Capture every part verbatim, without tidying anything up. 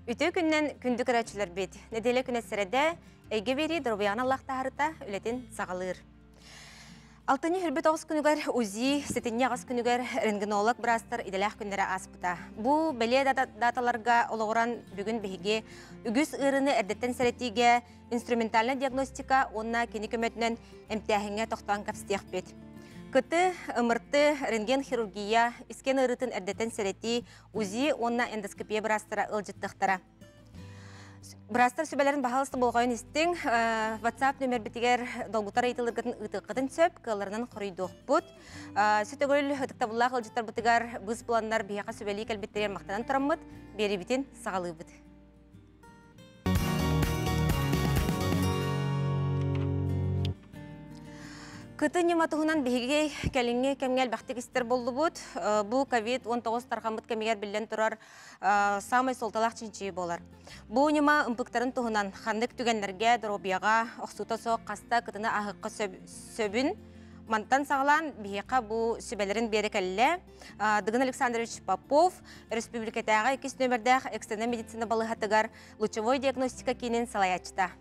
Үтө күннен күндү көрәчілер бет. Неделе күнәсірәді әйге бері дұрбиян Аллахтағырыта үлетін сағалыр. Алтыны хүрбет оғыз күнігер УЗИ, сетінне ағыз күнігер рентгенолог бірастыр иделәқ күндері аспыта. Бұ бәле даталарға олығыран бүгін бігіге үгіз ұрыны әрдеттен сәретіге инструментальны диагностика онна кені көмөтінен әмтәхіңе тоқтан кәпстеқ бет. Кыты, ымырты, рентген хирургия, isken ырытын әрдеттен сәреті УЗИ онна эндоскопия бірастыра ылжыттықтара. Бірастыр сөбәлерін бағалысты болғайын істің, WhatsApp нөмір бітігер долбутар айтылырғатын ұтыққытын сөп, кыларынан құрыйдық бұд. Сөтігіл ұтықтабыллақ ылжыттар бұтығар бұз пландар бияқа сөбәлі кәлбеттерен мақтанан тұрамыд, бері бітін сағалы бұд. Кыты нематығынан бігеге кәліңе кәмгәл бәқтік істер болды бұд. Бұл ковид он тоғыз тарқамыд кәмегер білден тұрар самай солталақ чинчейі болар. Бұл нема ұмпықтарын тұғынан қандық түгенлерге, дұробияға, оқсута соқ қаста кытыны ағыққа сөбін. Мантан сағылан бігеға бұл сөбәлерін бері кәлі. Дығын Александрович Попов, республикатаға екіс нөмірдәқ экстернал медицина балығатығар лучевой диагностика кейінен салаячта.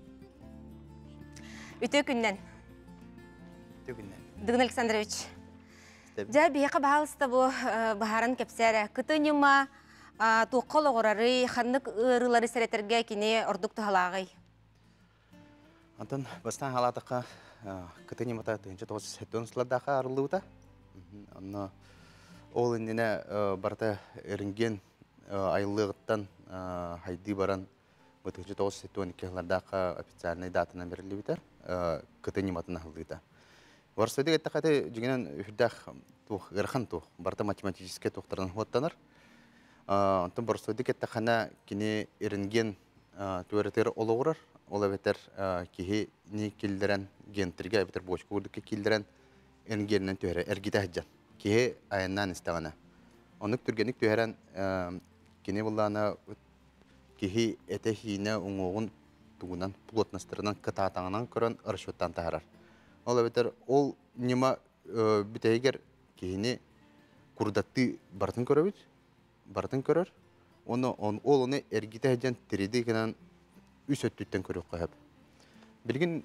Үті күннен. Дығын Александрович, жа бейқа бағалысты бұл бағарын кәпсәрі. Күті нема туққол оғырары, қандық ұрылары сәретерге кене ордық тұғалағай? Антон, бастан халатыққа күті немата түгінші тоғыз сәттен сұладаққа арылуыда. Ол үндіне барта әрінген айлығыттан хайды баран түгінші тоғыз сәттен кеғылардаққа официальный датынан берілі бітер күті нематын ағылдыда. Варсойды кетті қайты жүгінен үрдәқ ғырхан тұқ, барта математическе тұқтардан хуаттаныр. Онтын варсойды кетті қана кене ерінген туаретері олы ғырыр. Ол әбетер кеге не келдірен гентерге, әбетер бошқы көрдікке келдірен әрінгенінен түйері, әргеті әджан. Кеге айыннан істеғана. Онық түргенік түйерен кене болағына кеге әті хейіне оңоғын туғынан, плотностырынан, кытатаңынан көрін ұршуттан тағарар. Ол әбетер, ол нема бітәйгер кейіне күрдатты бартын көрі бүт, бартын көрір. Ол оны әргеті әден тіреді кенен үс өттіттен көрі қойып. Білген,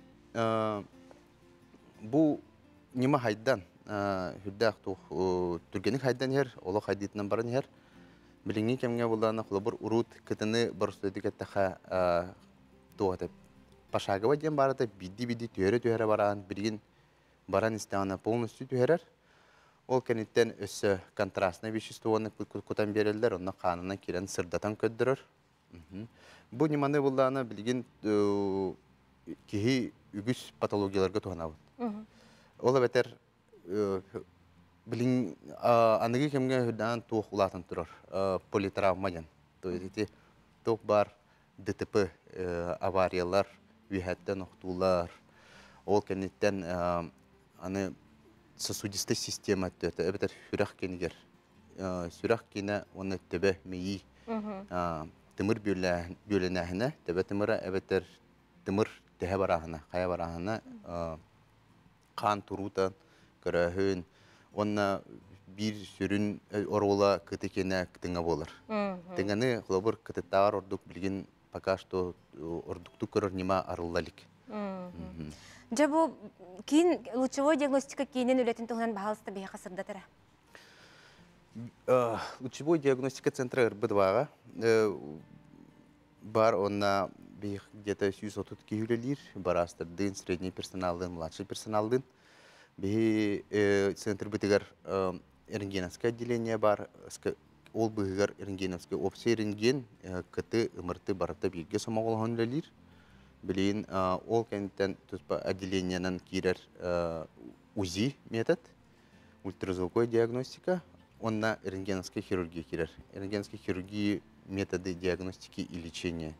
бұл нема хайдан, хүрдәқ түргенік хайдан ер, олы хайдетінен барын ер. Біліңнен кемге болдағына құлы бір ұрут кітіні бір сөйдік әттіға туғатып. Пашагова ден барады, биді-биді түйері-түйері бараған, бірген баран істеғана полностью түйерер. Ол кәнеттен өсі контрастны веществоны күтан берелдер, онына қанына керен сырдатан көддірір. Бұл неманы болдағына білген кеге үгіс патологияларға туғана бұд. Ол әбетер білген анығы кемге хүрдаған туық ұлатын тұрыр, политравмаген. Туық бар ДТП авариялар, үйәттен оқтулар, ол кәнеттен сосудисты система өтті. Әбетер сүрақ кенігер. Сүрақ кені оны төбі мейі тымыр бөлінәхіне, төбі тымыры әбетер тымыр тәе барағына, қая барағына қан тұрутан, көрәхін, оны бір сүрін орула күті кені күтіңі болыр. Тіңіні құлабыр күтіттағар ордық білген пока что ордукту көрөр нема арыллалик. Жа бұл кейін лучевой диагностика кейінен өлетін тұғынан бағалысты бейқа сырда тәрі? Лучевой диагностика центры РБ-дваға бар, онна бейқ где-то сүйіз отут кейілелер, бар астырдың, средний персоналдың, младший персоналдың. Бей центр бітігер рентгеновское отделение бар, ол бұғығар рентгеновский опция рентген күті ұмырты барыта бейге сомағылған өлелер. Білейін, ол кәнеттен отделениянан керер УЗИ метод, ультразвуковой диагностика, онна рентгеновская хирургия керер. Рентгеновская хирургия методы диагностики и лечения.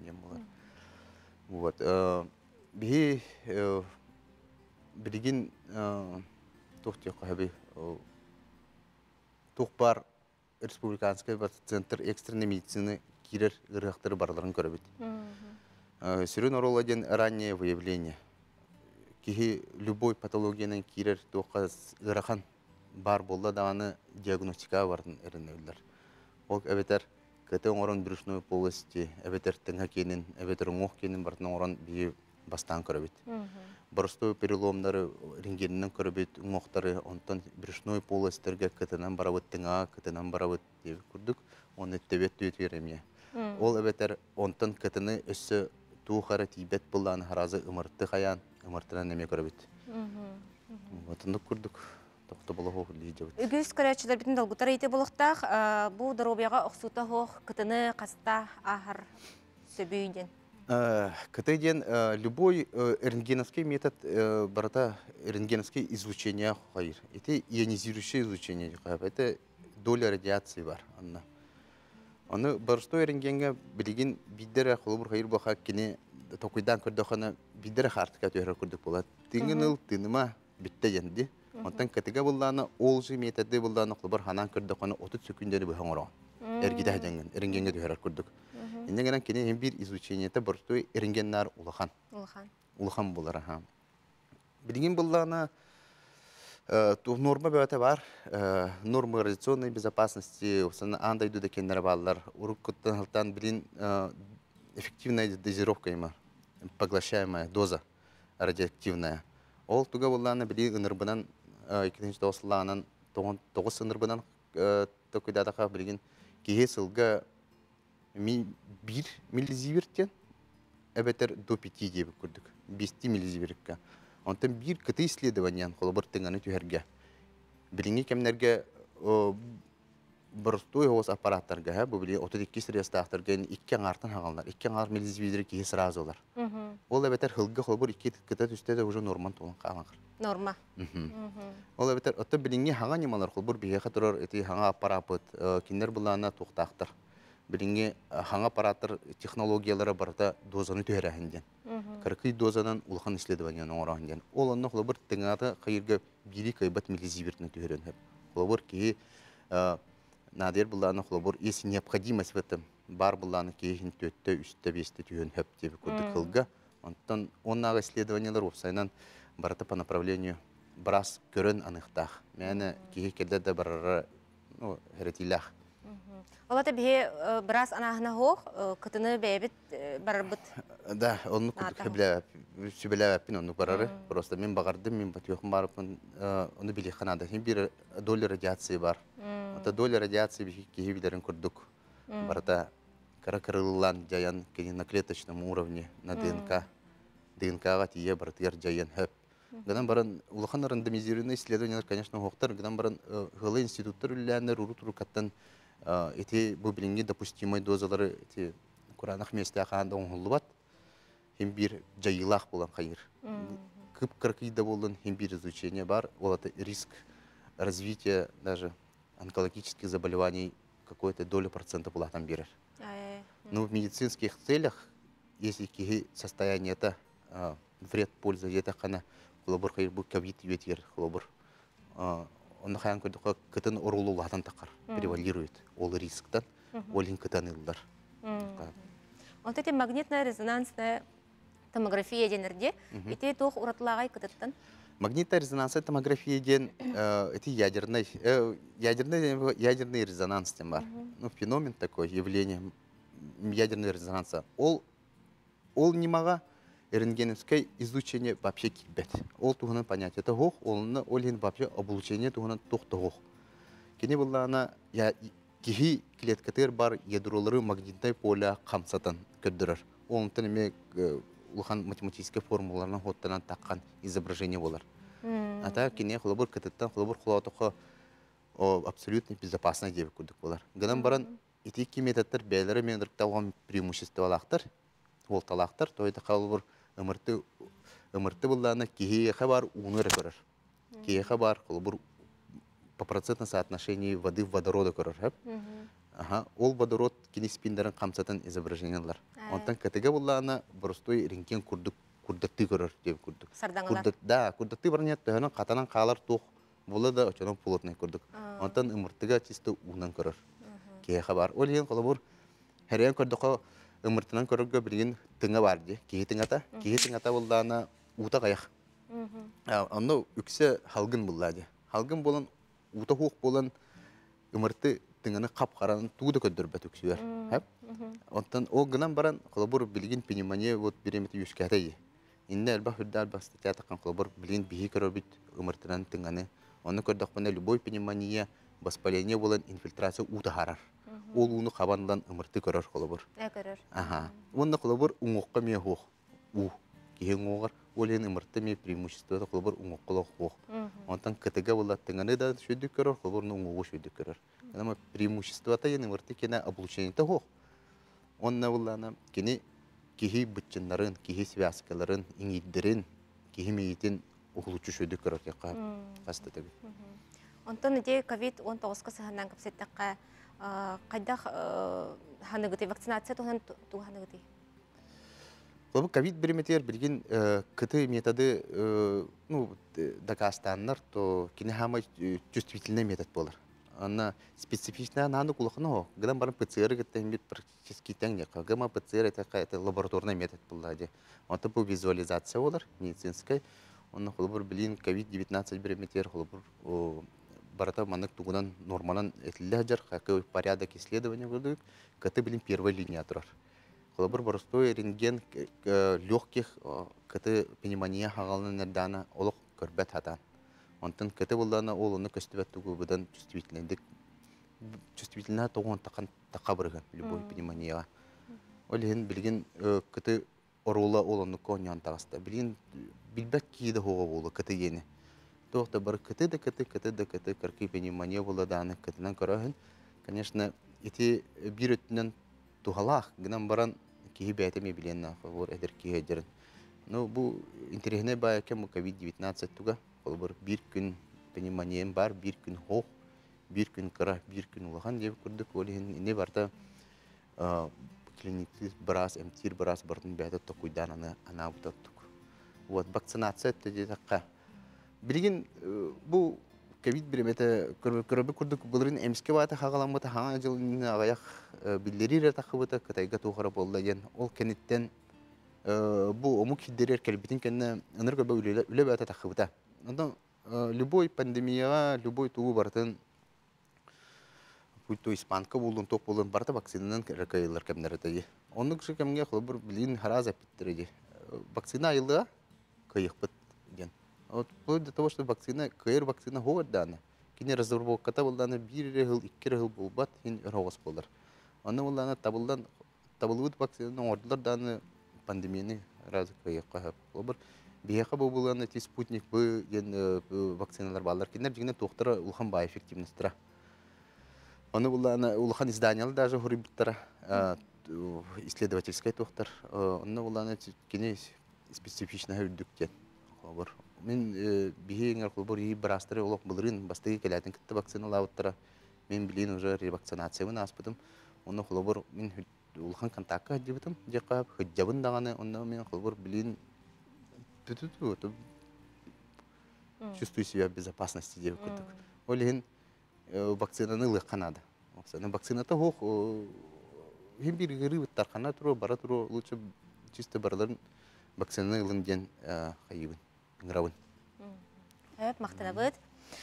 Бей білген тұқ бар республиканский центр экстренной медицины кирер ырықтыры барларын көрібет. Сүрін ороладен раннее выявление. Кихи любой патологияның кирер тоққа ыраққан бар болды дағаны диагностика бардың әрін өлдер. Ол әбетер кыты оңорон брюшной полости, эбетер тыңа кенин, эбетер оңох кенин бартын оңорон бии бастан көрөбүт. Боростой переломдары рентгенинен көрөбүт, оңохтары онтон брюшной полостьтерге кытынан барабыт тыңа, кытынан барабыт деп күрдүк. Оны төбөт түйөт беремия. Ол эбетер онтон кытыны өссө туухары тибет булланы харазы ымыртты хаян, ымыртынан неме көрөбүт. Отындык күрдүк. Токто болого лидебит. Үгүс көрәчиләр битен долгутар әйтә булыктак, бу дробияга оксута хох кытыны каста ахар сөбүйден. Кытыден любой рентгеновский метод барата рентгеновский излучение хайр. Это ионизирующее излучение. Это доля радиации бар. Анна. Аны барстой рентгенге билеген биддер холбур хайр баха кини токуйдан көрдөхана биддер хартка төһөр көрдөк болот. Тиңгенил тыныма битте янди. Онтан катыга булланы ол жи методы булланы холбур ханан көрдөхана отуз секунданы бөхөңөрө. Эргидә җәнгән рентгенге төһөр көрдөк. Иннегенен кини hem bir изучениете барстой рентгеннар улахан. Улахан. Улахан булар ха. Билеген булланы то норма бөтә бар. Нормы радиационной безопасности, усан андай дуды кеннәр баллар. Уруккыттан халтан билин эффективная дозировка има. Поглощаемая доза радиоактивная. Ол туга булланы били ынырбынан икенче досланан тогыз ынырбынан токыдада билген кие сылга bir миллизиверттен эбетер до пяти деп күрдүк. беш миллизивертка. Онтан bir кыты исследованиян холбор тыңаны түһәргә. Билинге кемнәргә борстой хос аппараттарга, бу били отуз эки средствахтарга икки аңартан хагаллар. икки аңар миллизивер кие сразу олар. Ол эбетер хылга холбор икки кыта түстәдә уже норман толын калган. Норма. Ол эбетер отто билинге хага немалар холбор бие хатырар эти хага аппарат киндер булана туктактыр. Билинге хаңа аппараттар технологиялары барда дозаны төһәрәһендән. кырк дозадан улхан исследованияны оңораңдән. Ол онны холбор тыңаты кайырга бири кайбат миллизивертны төһәрәнһәп. Холбор ки надер буланы холбор если необходимость в этом бар буланы киһин төттә үстә бесте төһәрәнһәп дип күрдек кылга. Онтан оннага исследованиялар опсайнан барата по направлению брас көрөн аныктах. Мәне киһи келдә дә барара, ну, хәретилах. Олата бе брас анахна хох кытыны бебит барбыт. Да, он кубля сүбелә пин он барары. Просто мен багардым, мен батыйхым барып, оны били ханада. Хим бир доля радиации бар. Ата доля радиации бихи кибилерин күрдүк. Барда каракырыллан жаян кени на клеточном уровне на ДНК. ДНКга тие бартыр жаян хөп. Гынан баран улахан рандомизированный исследования, конечно, хохтар, гынан баран гылы институттар үлләнер уру-туру каттан эти бу билинге допустимой дозалары эти куранах месте аханда оңлубат. Хим бир жайылах булан кайыр. Кып кыркыйда болдун хим бир изучение бар. Ол это риск развития даже онкологических заболеваний какой-то долю процента булатан берер. Но в медицинских целях, если киһи состояние это вред польза это хана холобур кайыр бу ковид ветер холобур. Он хаян көрдүк кытын урулулатан такар превалирует ол рисктан олин кытанылдар. Он эти магнитная резонансная томография денерде ите тох уратлагай кытыттан. Магнитная резонансная томография ден эти ядерный ядерный ядерный резонанс тем бар. Ну феномен такой явление ядерного резонанса. Ол ол немага рентгеновское излучение вообще кибет. Ол тугынан понятие это хох, он олин вообще облучение тугынан тохто хох. Кене булла ана я кихи клеткатер бар ядролары магнитный поле камсатан көддөрөр. Ол тенеме улхан математические формулаларны хоттан таккан изображение болар. Ата кене холобур кытыттан холобур холотохо абсолютно безопасно деп күрдүк болар. Гынан баран этики методтар бәйләре мен директалган преимуществолактар, ол талактар тойда холобур ымырты ымырты булланы кихи хабар уныр көрөр. Кихи хабар холобур по процентном соотношении воды в водорода көрөр. Ага, ол водород кинеспиндерин камсатын изображениялар. Онтан категе булланы борстой рентген курдук курдатты көрөр деп күрдүк. Курдат да, курдатты бар нет, төнөн катанан калар тух булды да очонон плотный күрдүк. Онтан ымыртыга чисто унан көрөр. Кихи хабар ол ен холобур херен көрдүк ымыртынан көрөргө билген тыңа бар ди. Кихи тыңата, кихи тыңата булданы ута каяк. Аны үксе халгын булла ди. Халгын болон ута хук болон ымырты тыңаны капкараны тууда көддөрбөт үксүөр. Хап. Онтан о гынан баран колобур билгин пневмония вот беремет юскатай. Инде алба хүддал бастыя такан колобур билгин бихи көрөбүт ымыртынан тыңаны. Оны көрдөк бана любой пневмония, воспаление болан инфильтрация ута харар. Ол уну кабандан ымырты көрөр колобур. Э көрөр. Ага. Онда колобур уңокка ме хох. У. Киһен оғар, ол ен ымырты ме преимуществода қолбыр уңоққылы хоқ. Онтан кітіге олар тыңаны да шөйдік көрір, қолбырны уңоғы шөйдік көрір. Ama преимуществода ен ымырты кені облучениеті хоқ. Онна олана кені кихи бітчінларын, кихи связкаларын, иңиддерін, кихи мейетін ұғылучы шөйдік көрір кеқа қасты таби. Онтан үде ковид он тоғызға сығынан көпсеттіққа қайдақ ханығыты, вакцинация туған ханығыты? Бұл ковид біреметер білген кіті методы доказстаннар, то кені хама чувствительный метод болар. Она специфичная наны кулақыны о. Гыдан барын ПЦР гіттен бет практически тәңне. Гыма ПЦР это лабораторный метод болды. Онта бұл визуализация олар, медицинская. Онна қолыбыр білген ковид девятнадцать біреметер қолыбыр барата манық туғынан норманан әтілі жар, қақы порядок исследования көрдік, кіті білген первой линия тұрар. Колобур простой рентген легких кыты пневмония хагалны нердана олық көрбет хатан. Онтан кыты болдана олыны көстүбет тугу будан чувствительныйдык. Чувствительна тоғын тақан тақа бірген любой пневмонияға. Олеген білген кыты орула олыны коньян тағыста. Білген білбәк кейді хоға болы кыты ені. Тоқта бір кыты да кыты, кыты да кыты, кыркы пневмония болданы кытынан көрәхін. Конечно, эти бір өттінен тухалах, гынан баран кихи бәйтеме биленна, қолбыр әдір кихи әдерін. Но бұл интерегіне бая кем ковид девятнадцать туға, қолбыр бір күн пневмониян бар, бір күн хоқ, бір күн қыра, бір күн ұлаған деп көрдік. Олеген не барда клиникті біраз, әмтир біраз бардың бәйті тоқуйдан ана бұтаттық. Вот, вакцинация әтті таққа. Білген бұл ковид біреметі көрбі көрдік бұлырын әміске баты қағаламыты хаңа жылын ағаяқ білдері рет ақыбыты кытайға туғыры болды ен. Ол кәнеттен бұл омық хиддерер кәлбетін кәнне ұныр көрбі үлі бәті тақыбыта. Ондан любой пандемияға, любой туғы бартын пульто испанка болын, тоқ болын барты вакцинынан рәкайылар кәмдері тәйі. Оның кіші кәмге қылы бір білін хараз әпіттірі. Вакцина айылыға қайық бұт ден. Вот вплоть до того, что вакцина, КР вакцина говард дана. Кини разработка болданы бир жыл, икки жыл болбат, хин рогос болар. Аны болданы табылдан табылып вакцина ордылар даны пандемияны раз кайыкка болбар. Бияка болбуланы ти спутник бу ген вакциналар балар. Кинер жигне доктора улхан ба эффективностьтра. Аны болданы улхан изданиялар даже хурибиттара исследовательский доктор. Аны болданы кини специфично хүрдүктен. Болбар. Мен бихенгер колбор и брастыры олоқ бұлырын бастығы келәтін кітті вакцина лауыттыра. Мен білейін уже ревакцинациямын аспыдым. Оны колбор мен улхан контактқа жебітім. Жеқап хүджабын дағаны. Оны мен колбор білейін түтүту. Чувствую себя в безопасности деп күттік. Олеген вакцинаны лыққанады. Вакцинаты хоқ. Хем бір ғыры бұттарқана тұру, бара тұру. Лучше чисто барыларын вакцинаны ғылын ден қайыбын. Гравын. Әп, мақтана бұд.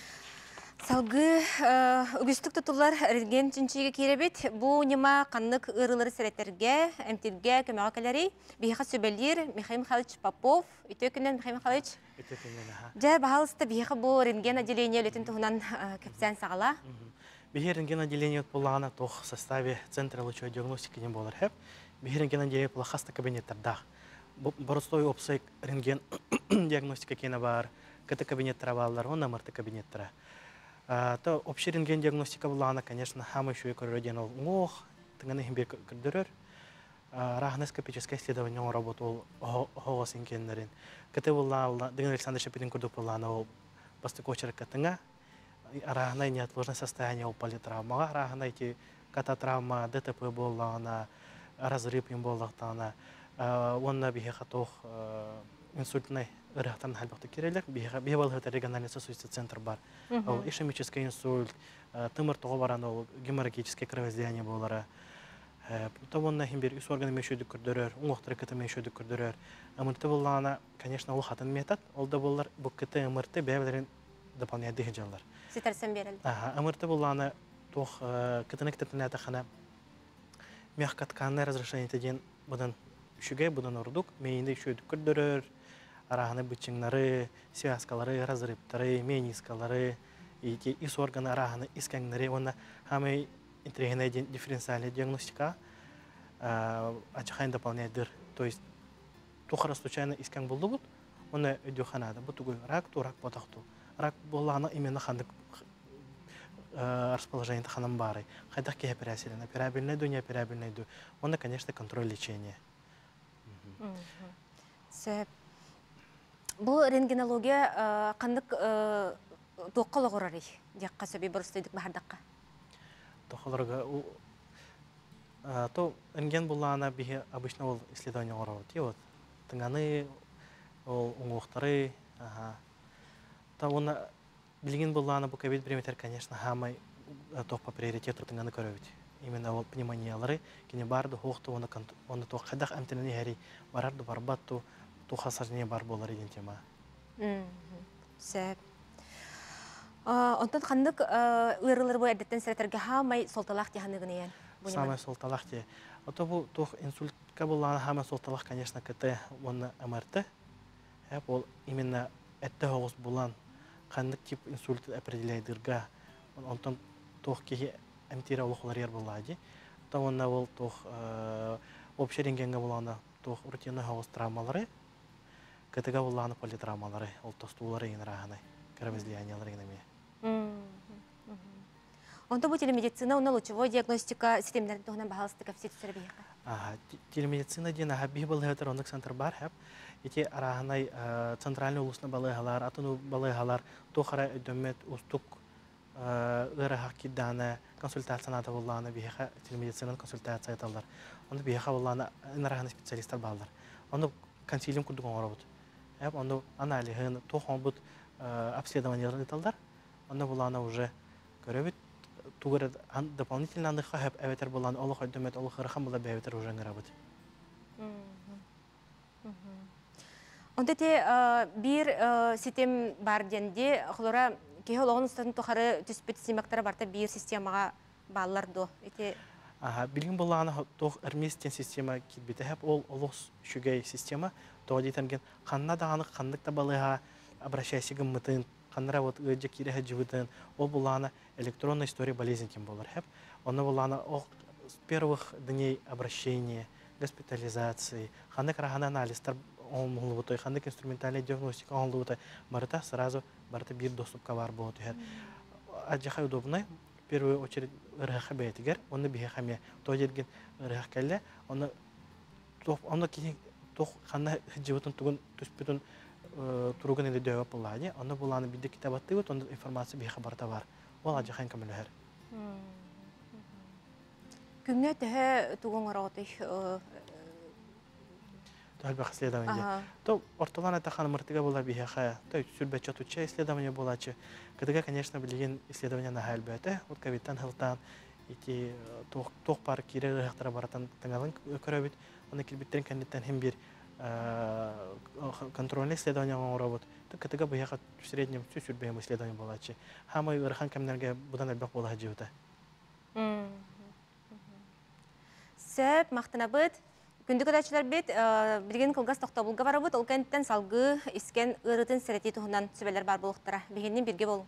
Салғы үгістік тұтылар рентген чинчиге керебет. Бұл нема қаннық ұрылары сәреттерге, әмтерге көмеға кәлері. Бейха сөбелер Михаил Михайлович Попов. Үті өкінен Михаил Михайлович. Үті өкінен, аха. Жа бағалысты бейха бұл рентген отделение өлетін тұғынан кәпсән сағала. Бейхе рентген отделение болағана тоқ составе Центра лучевой диагностики не болар хеп. Бейхе рентген отделение болақ хаста кабинеттердақ. Боростой опсайк рентген диагностика кені бар, кіті кабинеттера балалар, он намырты кабинеттера. То общий рентген диагностика болағана, конечно, хамы шуе көрерден ол оқ, тыңаны химбе көрдірер. Рахноскопическое исследование он работал оғас инкенлерін. Кіті болағана, Дыгын Александр Шапитин көрдік болағана, ол басты кочерік кітіңа, рахнай неотложное состояние ол политравмаға, рахнай те кататравма, ДТП болағана, разрыв им болағана, онна бихе хатох инсультный ырахтан халбакты керелер. Бихе бал хата региональный сосудистый центр бар. Ол ишемический инсульт, тымыр тоғы баран ол геморрагическое кровоизлияние болары. То онна химбер үс органы мешөйді күрдірер, оңықтыры кіті мешөйді күрдірер. Амырты болағана, конечно, ол хатын метод. Ол да болар бұл кіті амырты бәйбілерін дополняет дығы жалар. Сетарсан берілді. Амырты болағана тох кытынык тетенәтә хана мягко тканное разрешение теден будан үшүгө будан ордук мейинде үшөйдүк көрдөрөр араханы бычыңнары связкалары разрывтары менискалары и ис органы араханы искәңнәре оны хамы интегральная дифференциальная диагностика ачахайн дополняет. То есть тухара случайно искәң булды бут, оны өйдөханада бу тугу рак ту рак потакту. Рак булланы именно хандык расположение ханам бары. Хайдах ке операциялен, операбельный ду, не операбельный ду. Он, конечно, контроль лечения. Бу рентгенология кандык тоққалы ғорары дияққа сөбей бұрыстойдық бардаққа? Тоққаларға то рентген буллана бихе обычно ол исследование ғорары. Вот тыңаны, ол оңуқтары, та оны билген буллана бу ковид приметер, конечно, хамай тоқ по приоритету тыңаны көрөбіт. Именно ол пневмониялары, кене барды хоқты, оны тоқ қадақ әмтініне әрі барарды барбатту, тоқ асарыне бар болар еден тема. Сөп. Онтан қандық ұйрылыр бой әдеттен сәретерге хамай солталақ дияғанығын ең? Самай солталақ де. Ото бұл тоқ инсультка болланы хамай солталақ, конечно, кіті оны әмірті. Ол именно әтті хоғыз болан қандық тип инсульт определяйдырға. Онтан тоқ кеге әмтері олықлар ер болады. Ото онна ол тоқ общий рентгенге боланы тоқ рутинный хоғыз травмалары, кітіға боланы политравмалары, ол тостулары ең рағаны, кровоизлияниялары ең. Онто бу телемедицина, оны лучевой диагностика системлерін тоғынан бағалысты кәпсетісері бейіға? Телемедицина дейін бей балығытыр ондық центр бар, ете арағынай центральный улысына балығалар, атыну балығалар, тоқара өдөмет, ұстық, ұры хақки даны, консультацияны аты болағына бейіға телемедицинаны консультация еталар. Оны бейіға болағына арағынай специалистар балылар. Оны консилиум күрдігі оңыр бұд. Оны анализын, тоқын бұд обследованияларын еталдар. Оны болағына уже көрөбіт. Тугар дополнительно андыха хэп эветер болан олох өдөмет олох хырхан була бэветер уже нгарабыт. Онда те бир систем бар денде хлора кеhe олоғын ұстатын тұқары түспет симактары барта бир системаға баллар до. Ага, билген боланы тоқ әрместен система кетбеті хэп ол олох шүгей система тоға дейтенген қанна дағаны қандық балыға обращайсыгын мытын қаннара вот өйдек кирехе живытын, ол булана электронная история болезни тем болар хэп. Она булана с первых дней обращения, госпитализации, хандык рахана анализ, он мол той хандык инструментальная диагностика, он лутой, марта сразу барта бир доступ к вар будет хэп. Аджаха удобно, в первую очередь рахха бейтигер, он не бихе хаме, то едген рахкалле, он то он кихи то ханна живытын тугун түспетун туруган или дөйөп булады, аны буланы бидде китабатты вот, он информация бихе барта бар. Ол ажахан камелер. Күнгө тәһә туган араты. Тәлбәх исследование. То ортолан это хан мартыга була бихе, то сүрбәчә туча исследование булачы. Кытыга, конечно, билген исследование на хәлбәте, вот кавитан хылтан ити тох тох пар кире рәхтәр баратан таңалын көрәбит. Аны килбиттен кандидаттан һәм бир контрольное исследование работ. То кытыга бихе в среднем сүрбәм исследование булачы. Хамай рхан камнәргә будан әлбәк була җыута. Сөп мактанабыт. Күндүк өдәчләр бит билген кылгас токтабылга барабыт. Ул кенттен салгы искен ырытын сәрети туһунан сөбәләр бар булыктыра. Бигеннән бирге бул.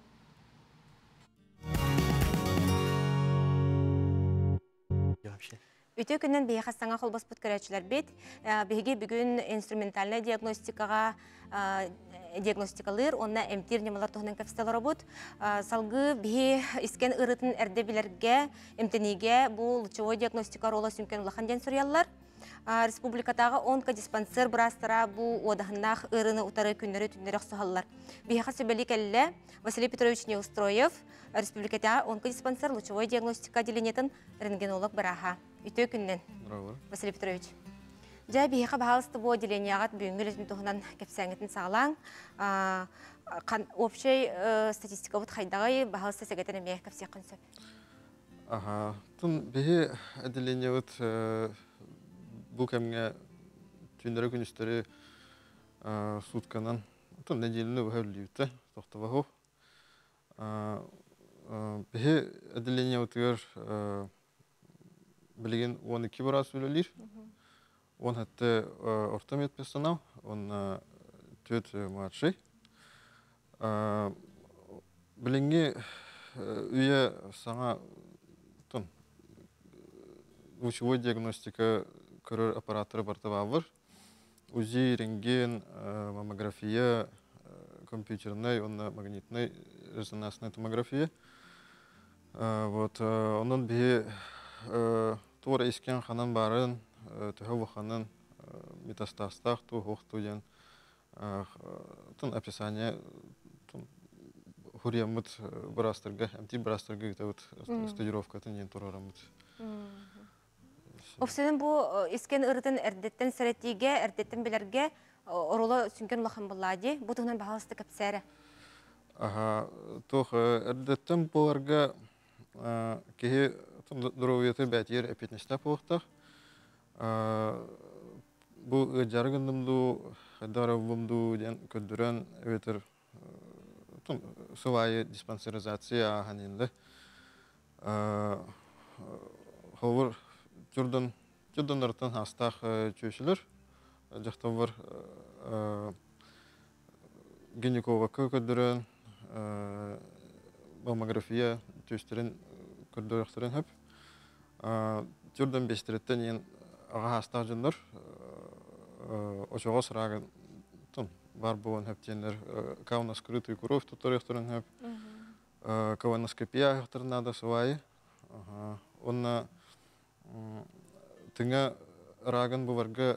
Үтө күннән бие хастаңа холбас бут көрәчләр бит. Биге бүгүн инструментальная диагностикага диагностикалыр, онна эмтир немалар туһунан капсталар работ. Салгы бие искен ырытын эрде билерге, эмтениге бу лучевой диагностика рола сүмкән улахан ден сурьяллар. Республикатағы онка диспансер бурастара бу одахнах ырыны утары күннәре түннәре сахаллар. Бие хасы белик әллә Василий Петрович Неустроев республикатағы онка диспансер лучевой диагностика отделениетін рентгенолог бараха. Үтө күннән. Василий Петрович. Жа бие баһалысты бу отделениягат бүгүнгүлөтүн туһунан кепсәңетин сагалаң. Общий статистика бут хайдагы баһалысты сәгәтен мә кепсә консеп. Ага, тун бие отделение вот бу кемгә түннәре күнүстәре сутканан тун неделне бәһәллүтә тохтабаху. Бие отделение утыр билеген он iki барас үлелер. Он хәтта орта медперсонал, он төт младший. Биленге үйе саңа тон лучевой диагностика көрөр аппараторы бартабавыр. УЗИ, рентген, маммография, компьютерная, магнитная резонансная томография. Вот, онон бе тура искен ханан барын, төһө ханан метастастах ту хохтуян тон описание тон хуриямыт брастырга, амти брастырга это вот стадировка тен турарамыт. Офсенен бу искен ырытын эрдеттен сәретиге, эрдеттен билерге ороло сүнкен улахан буллади. Бу тугунан баһалысты кепсәре. Ага, тох эрдеттен буларга кеһи здоровьеты бәтер эпитнеста похтах. Бу жаргындымду, даравымду ден көддөрөн өтөр тон сувай диспансеризация ханинде. Ховор Jordan Jordan'lardan hastaq çöşülür. Jaqtan var ginekolog ködürün mammografiya töstürün ködürüktürün hep. Jordan beştiretten yen ağa hastaq jınlar oşoğa sıragın ton var boğun hep jenler kavna skrytый кровь tutarıktırın hep. Koloноскопия hıhtırnada sıvayı. Onna Тыңа раган буварга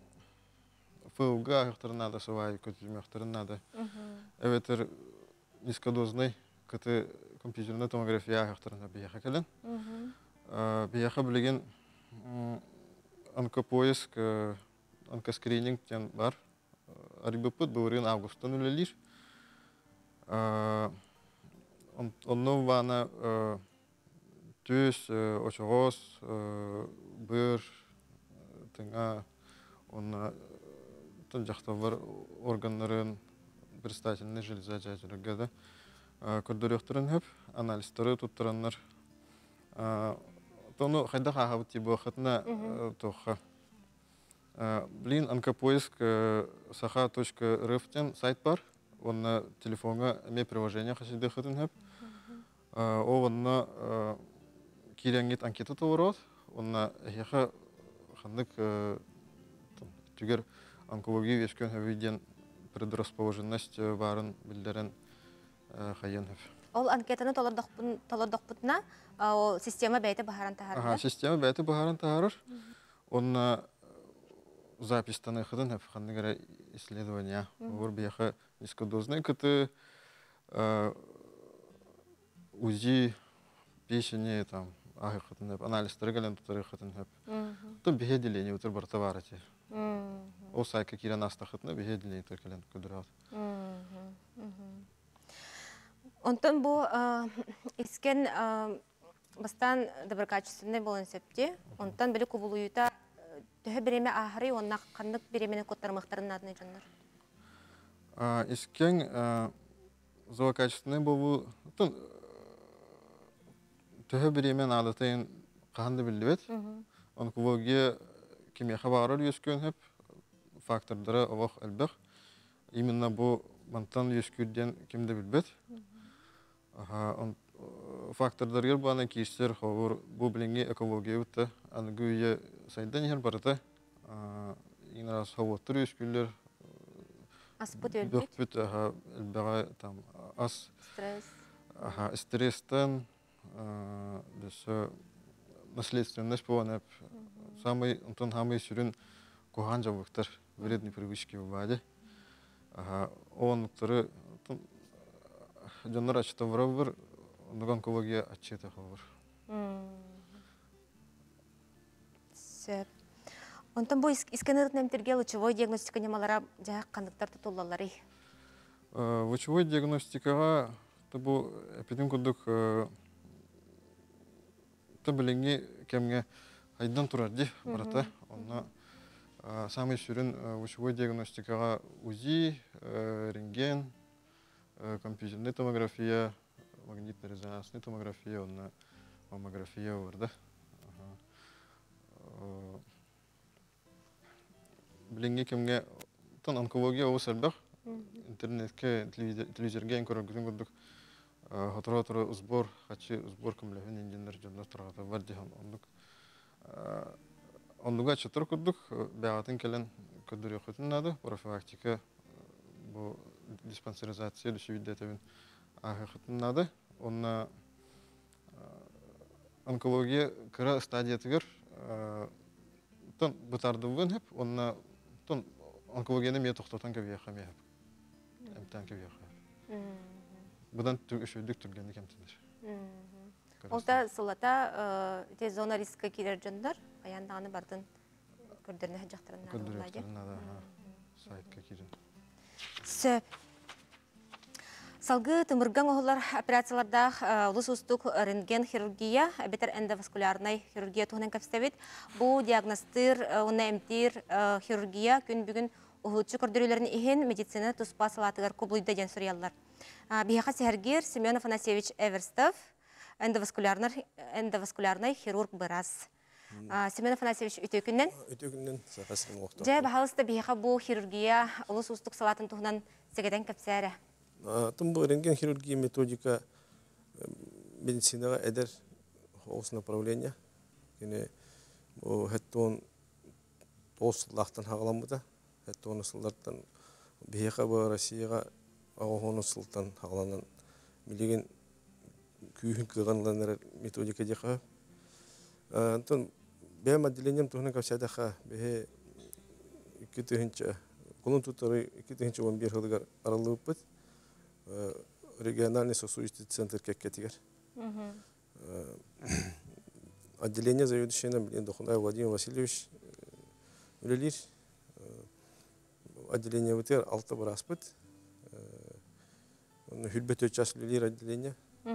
фылга хтарнада сувай көтүмө хтарнада. Эветер низкодозный кыты компьютерная томография хтарнада бияха келен. Бияха билеген онкопоиск, онкоскрининг тен бар. Арибыпыт бувырын августтан үлелир. Онно вана Төс, очоғыз, бір, тыңа, оны тын жақтавар органларын предстательный железа жайжырыгады. Көрдөрөктөрүн хөп, анализтары туттыраннар. Тону қайда қағабыт тибі уақытына тоққа. Блин, онкопоиск саха точка рф-тен сайт бар. Оны телефонға әме приложение қасиды қытын хөп. Оғынна Кирянгет анкета товарот, онна хеха хандык түгер онкология вешкен хавиден предрасположенность барын билдерен хайен хав. Ол анкетаны толордокпутна, ол система бәйті бахаран тахарыр? Ага, система бәйті бахаран тахарыр. Онна запистаны хыдын хав хандыгара исследования. Ор бияха низкодозный кыты УЗИ печени там ахытын хеп, анализтары келен тутары хытын хеп. То беделение утыр бартаварати. О сайка кирен астахытны беделение утыр келен көдүрат. Онтон бу искен бастан доброкачественный болон септи. Онтон били кубулуюта төһө биреме ахыры онна кандык биременин коттармактарын адны жандар. Искен злокачественный болу Төһө биремен адатайын қағанды білдібет. Онкология кемеға бағарыр өскөн хеп, фактордары олық әлбіқ. Именно бұл мантан өскүрден кемді білбет. Фактордары бағана кейістер бұл білінге экология өтті. Анығы үйе сайдан ехер барыты. Ең раз хауаттыр өскүлер. Аспыт өлбет? Бүкбіт әлбіға ас Стресс? Стресстен наследственность полная. Самый он самый сюрин кухан жабыктар вредные привычки в баде. Он второй жанр ачта вровер, но онкология ачета ховер. Сеп. Онтон бу искенерт немтерге лучевой диагностика немалара жак кандыктар тутуллалары. Лучевой диагностикага табу эпидем кудук табылыңы кемге айдан турарди барата. Онна самый сүрін лучевой диагностикага УЗИ, рентген, компьютерная томография, магнитный резонансный томография, онна маммография варда. Билинге кемге тон онкология о сарбах интернетке телевизорге көргөзүн көрдүк. Хатыра-хатыра сбор, хачы сбор кемлехин инженер жондар тарата бар дихан ондук. Ондуга чатыр көрдүк. Бягатын келен көдүрө хөтүннады профилактика бу диспансеризация düşüvidетебин ахы хөтүннады. Онна онкология кыра стадиятыгыр тон бутардыбын хеп, онна тон онкологияны мен тоқтатан кебияқа мен хеп. Эмтан кебияқа. Бұдан үшөйдік түргенді кемтіндер. Олда сылата те зона риска келер жондар, аяндағаны бардын көрдеріне жақтырынады. Көрдері жақтырынады, сайтқа керін. Сөп. Салгы тымырган оғылар операцияларда ұлыс ұстық рентген хирургия, бетер эндоваскулярный хирургия туғынан көпстәбет. Бұл диагностыр, оны әмтір хирургия күн бүгін ұғылчы көрдірілерін ехен медицина тұспа салатығар көбілді ден сүриялар. Бияқа сәргер Семен Афанасьевич Эверстов, эндоваскулярный хирург бұрас. Семен Афанасьевич өте күннен? Өте күннен сақасының оқты. Жай бағалысты бияқа бұл хирургия ұлыс ұстық салатын туғынан сегеден көпсәрі. Тым бұл рентген хирургия методика медицинаға әдер осы направление. Хәттон тоғыз лақтан хағаламыда. Хәттон ұсылдардан бияқа бұл Россияға ағуғын ұсылдан хағаланан милеген күйін кығанланар методика деқа. Антон бәйім отделением тұғынан көпсәдіға бәйі екі түхінші, құлын тұттары екі түхінші он бір ғылығар аралығы бұд. Региональный сосудистый центр кәккетігер. Отделение заведующего Дохунай Владимир Васильевич үлелер. Отделение өтер алты бір аспыт. Хүлбет өт час үлелер отделение.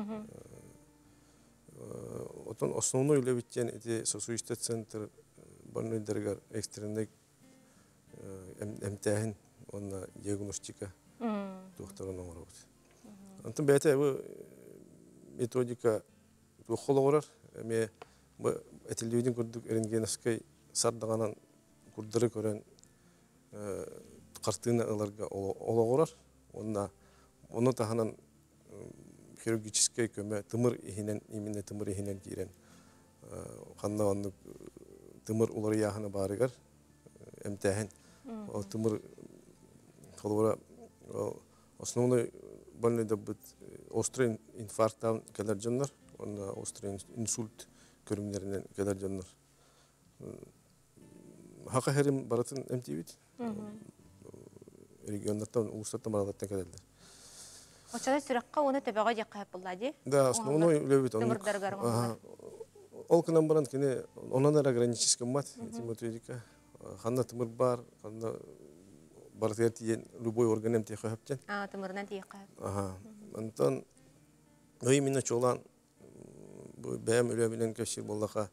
Отон основной үлебеттен эти сосудистый центр больной-дәргер экстренный әмтәхін, онна диагностика тухтарының орабыд. Антын бәйті бұл методика тұқылы орар. Әме әтілдеудің көрдік рентгеновскай сардығанан көрдірі көрен қартығына ыларға олы орар. Оны тағынан хирургическай көмі тымыр ихінен, именно тымыр ихінен кейрен. Қанна оны тымыр олары яғына барығар әмтәхін. Тымыр қолуыра основной больной да быть острый инфаркт келер жандар, он острый инсульт көрүмдеринен келер жандар. Хака херим баратын эмтибит. Региондаттан улустаттан бараттан келелдер. Очада сүрәккә оны төбәгә якка булды. Да, основной үлебит он. Ол кынан баран кине онан огранический мат, эти методика. Ханна тымыр бар, ханна бартертиен любой органем те хәптен. А, тымырнан те хәп. Ага. Антон ой мине чолан бу бәм үле белән көшир буллаха.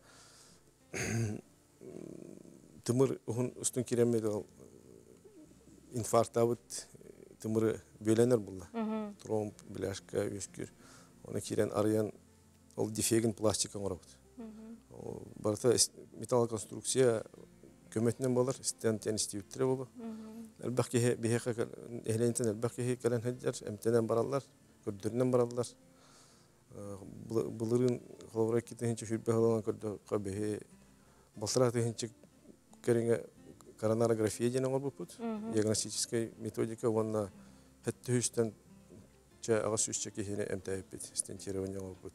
Тымыр ун үстүн киремеди инфаркт абыт тымыры бөленер булла. Тромб, бляшка, өскүр. Оны кирен арыян ол дефеген пластика орабыт. Барта металл конструкция көмөтнен болар, стентен истиюттер болу. Әлбәкке бихеқа эхлентен әлбәкке калан хаҗар, эмтенен бараллар, көрдөрнен бараллар. Булырын холоврак китенче хүрбе халан көрдө кабе. Басра тенче кереңе коронарография денен орбупут. Диагностическая методика онна хәттүстен ча агасүшче кехене эмтәйпит, стентирование орбупут.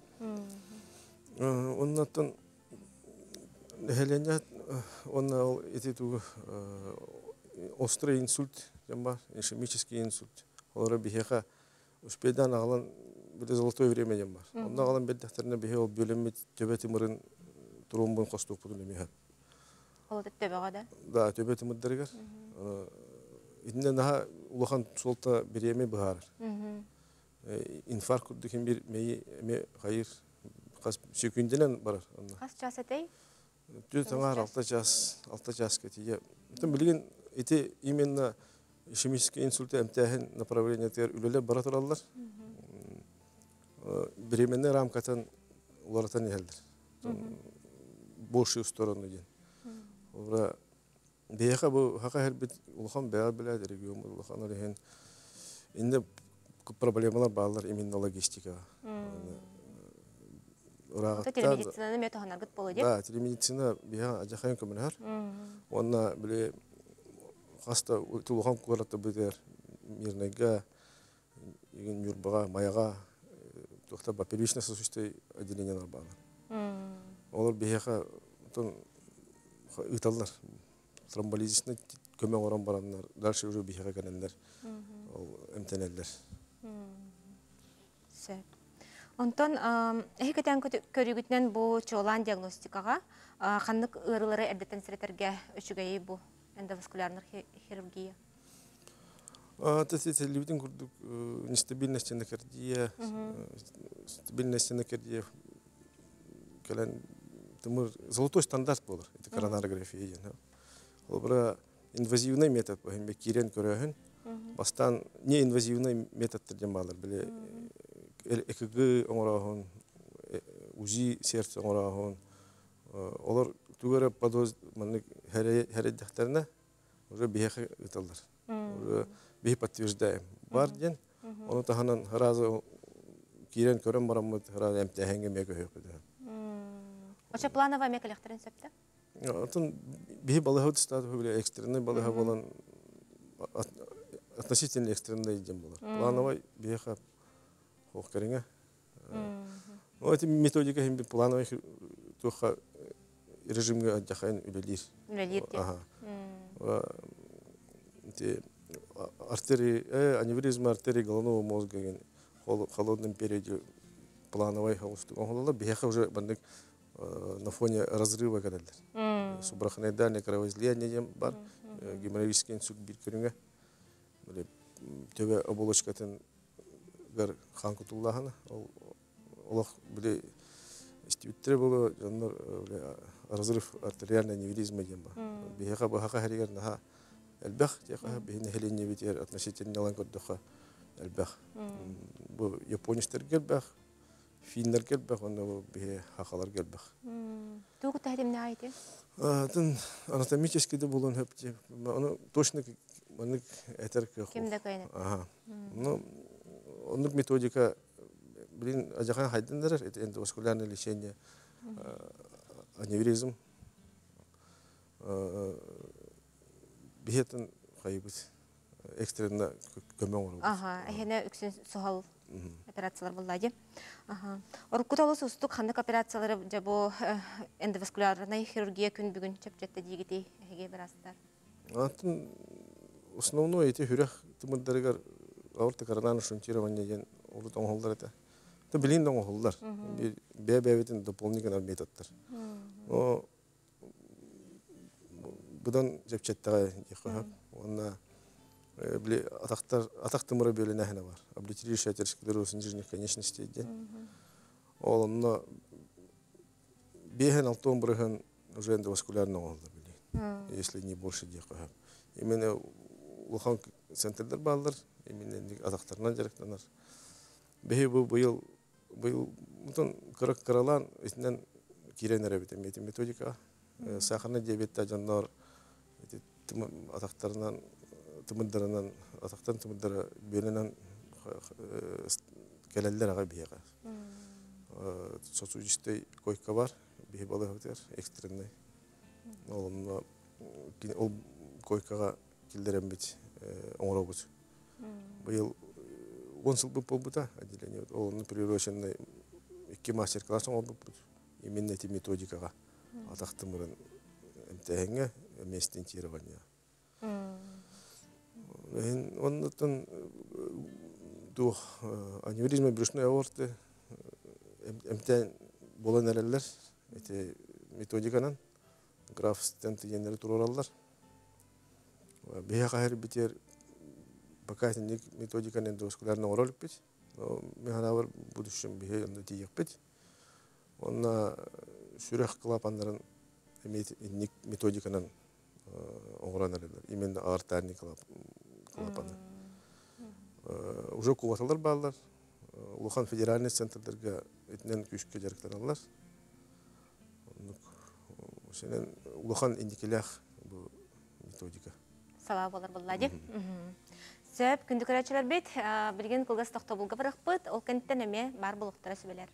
Оннан Хеленят, он эти ту острый инсульт, jambar, ишемический инсульт. Олар бихеха успедан алан бите золотое время jambar. Он алан бит дәфтәрне бихе ол бөлемет төбе тимырын тромбын костук бутын меха. Ол төбәгә да. Да, төбе тимырдыргар. Инде наха улахан солта биреме бахар. Инфаркт дигән бир ме хайыр кас секунденен бар. Кас час әтей? Жүз таңар алты час, алты час кетие. Тем билген эти именно ишемический инсульт эмтәһен направление тер үлеле бара тораллар. беременный рамкатын уларatan елдер. Большую сторону ден. Олар бияқа бұл хақа әрбет улахан бәғар біләді регион улахан олеген. Енді көп проблемалар бағалар именно логистикаға. Ото телемедицинаны мете ханаргыт болу деп? Да, телемедицина бияға ажақайын көмінер. Онна біле хаста улахан көрәтті бітер мирнайга, юрбаға, маяға, тоқта ба первичное сосуществие отделениялар бағалар. Олар бияқа ыталлар. Тромболизисіне көмек оран баранлар, дальше уже бияға кәнендер, әмтенелдер. Сөп. Онтон, әйі көтен көрігітінен бұл чоолан диагностикаға қандық ұрылары әрдеттен сіретерге үшігейі бұл эндоваскулярнар хирургия? Это люди курдук нестабильность энокардия, стабильность энокардия. Золотой стандарт был, это коронарография. Олбра инвазивный метод, бахимбе кирен көрөһүн, бастан неинвазивный метод тердемалар, биле ЭКГ оңораһын, УЗИ сердце оңораһын. Олар тугара подоз маннык хәрәдәхтәрне уже бияхы ыталдар. Уже бии подтверждаем. Бар ден, оны таханан разы кирен көрөн барамыт, разы эмтәһәнгә мега хөкүдә. Оша плановая мекалехтерин сөпті? Атын бии балыһы стат хөбеле экстренный балыһы болан относительно экстренный дем булар. Плановый бияха хоккеринге. Ну эти методика хим плановый туха режимге ажахайн үлелир. Үлелир ке. Ага. Те артерии, аневризма артерии головного мозга ген в холодном периоде плановой холосту. Он бияха уже бандык на фоне разрыва кадалдар. Субрахнайдальное кровоизлияние бар, геморрагический инсульт бир көрүнгө. Биле төбө оболочкатын гар хан кутуллахана, ол олох биле истибиттер боло жандар биле разрыв артериальный аневризма дем бар. Бияха баха харигер наха элбах тяха бихне хелене битер относительно лангодоха элбах. Бу японистер гелбах. Финнер келбэх, оны бе хақалар келбэх. Тугу тәдемне айты? Тын анатомический де болон хөпте. Оны точно оны әтер ке. Кемде көйнек? Ага. Ну, оны методика блин ажахан хайдындырыр. Это эндоваскулярное лечение, аневризм. Бихетін хайбыз экстренно көмең ору. Ага, әйіне үксін соғал операциялар болады. Оркут алыс ұстық қандық операциялары жабу эндоваскулярный хирургия күн бүгін чөпчетті дегеті әйге бір астар? Атын основной эти хүрек тымырдарығар аорта коронарное шунтирование ден олут оңғылдар это. Это білін оңғылдар. Бәбәбетін дополнительный методтар. Бұдан чөпчеттіға еқығап. Онна Бли атақтар атақтымыры бөліне әхіне бар. Облитерирующая атеросклероз нижних конечностей ден. Ол онна бейхен алтон бұрыған уже эндоваскулярный оңылды білейін. Если не больше деқы. Именно улхан центрдер балдар, именно атақтарынан жарықтанар. Бейі бұл бұйыл, бұйыл, мұтын қырық қыралан етінен кирен әрәбетен меті методика. Сақырны диабетті жандар атақтарынан тымырдарынан, атақтан тымырдары бөлінен кәлелдер аға бейеға. Сосудистой койка бар, бейі балы өтер, экстренный. Ол койкаға келдерен бет оңырау бұд. Бұл он сыл бұл бұда отделение. Ол приуроченный екі мастер-класс оңыр бұд. Именно эти методикаға атақтымырын әмтәңі местентирование. Он там дух аневризма брюшной аорты, эмтен болан әрелер, эти методиканан, граф стенты енері туралар. Бейе қайыр бітер, пока это методикан эндоваскулярный оролик бит, механавар будущем бейе онда тиек бит. Онна сүрек клапандарын методиканан оңыран әрелер, именно аортальный клапаны. Уже куваталар балдар, Улухан федеральный центрдерге этнен күшке жарыктаналар. Сенен улухан индикелях бу методика. Сала болар буллади. Сөп күндү көрәчеләр бит, билген кылгас тохта булга баракпыт, ол кенттен эме бар булуктара сөбеләр.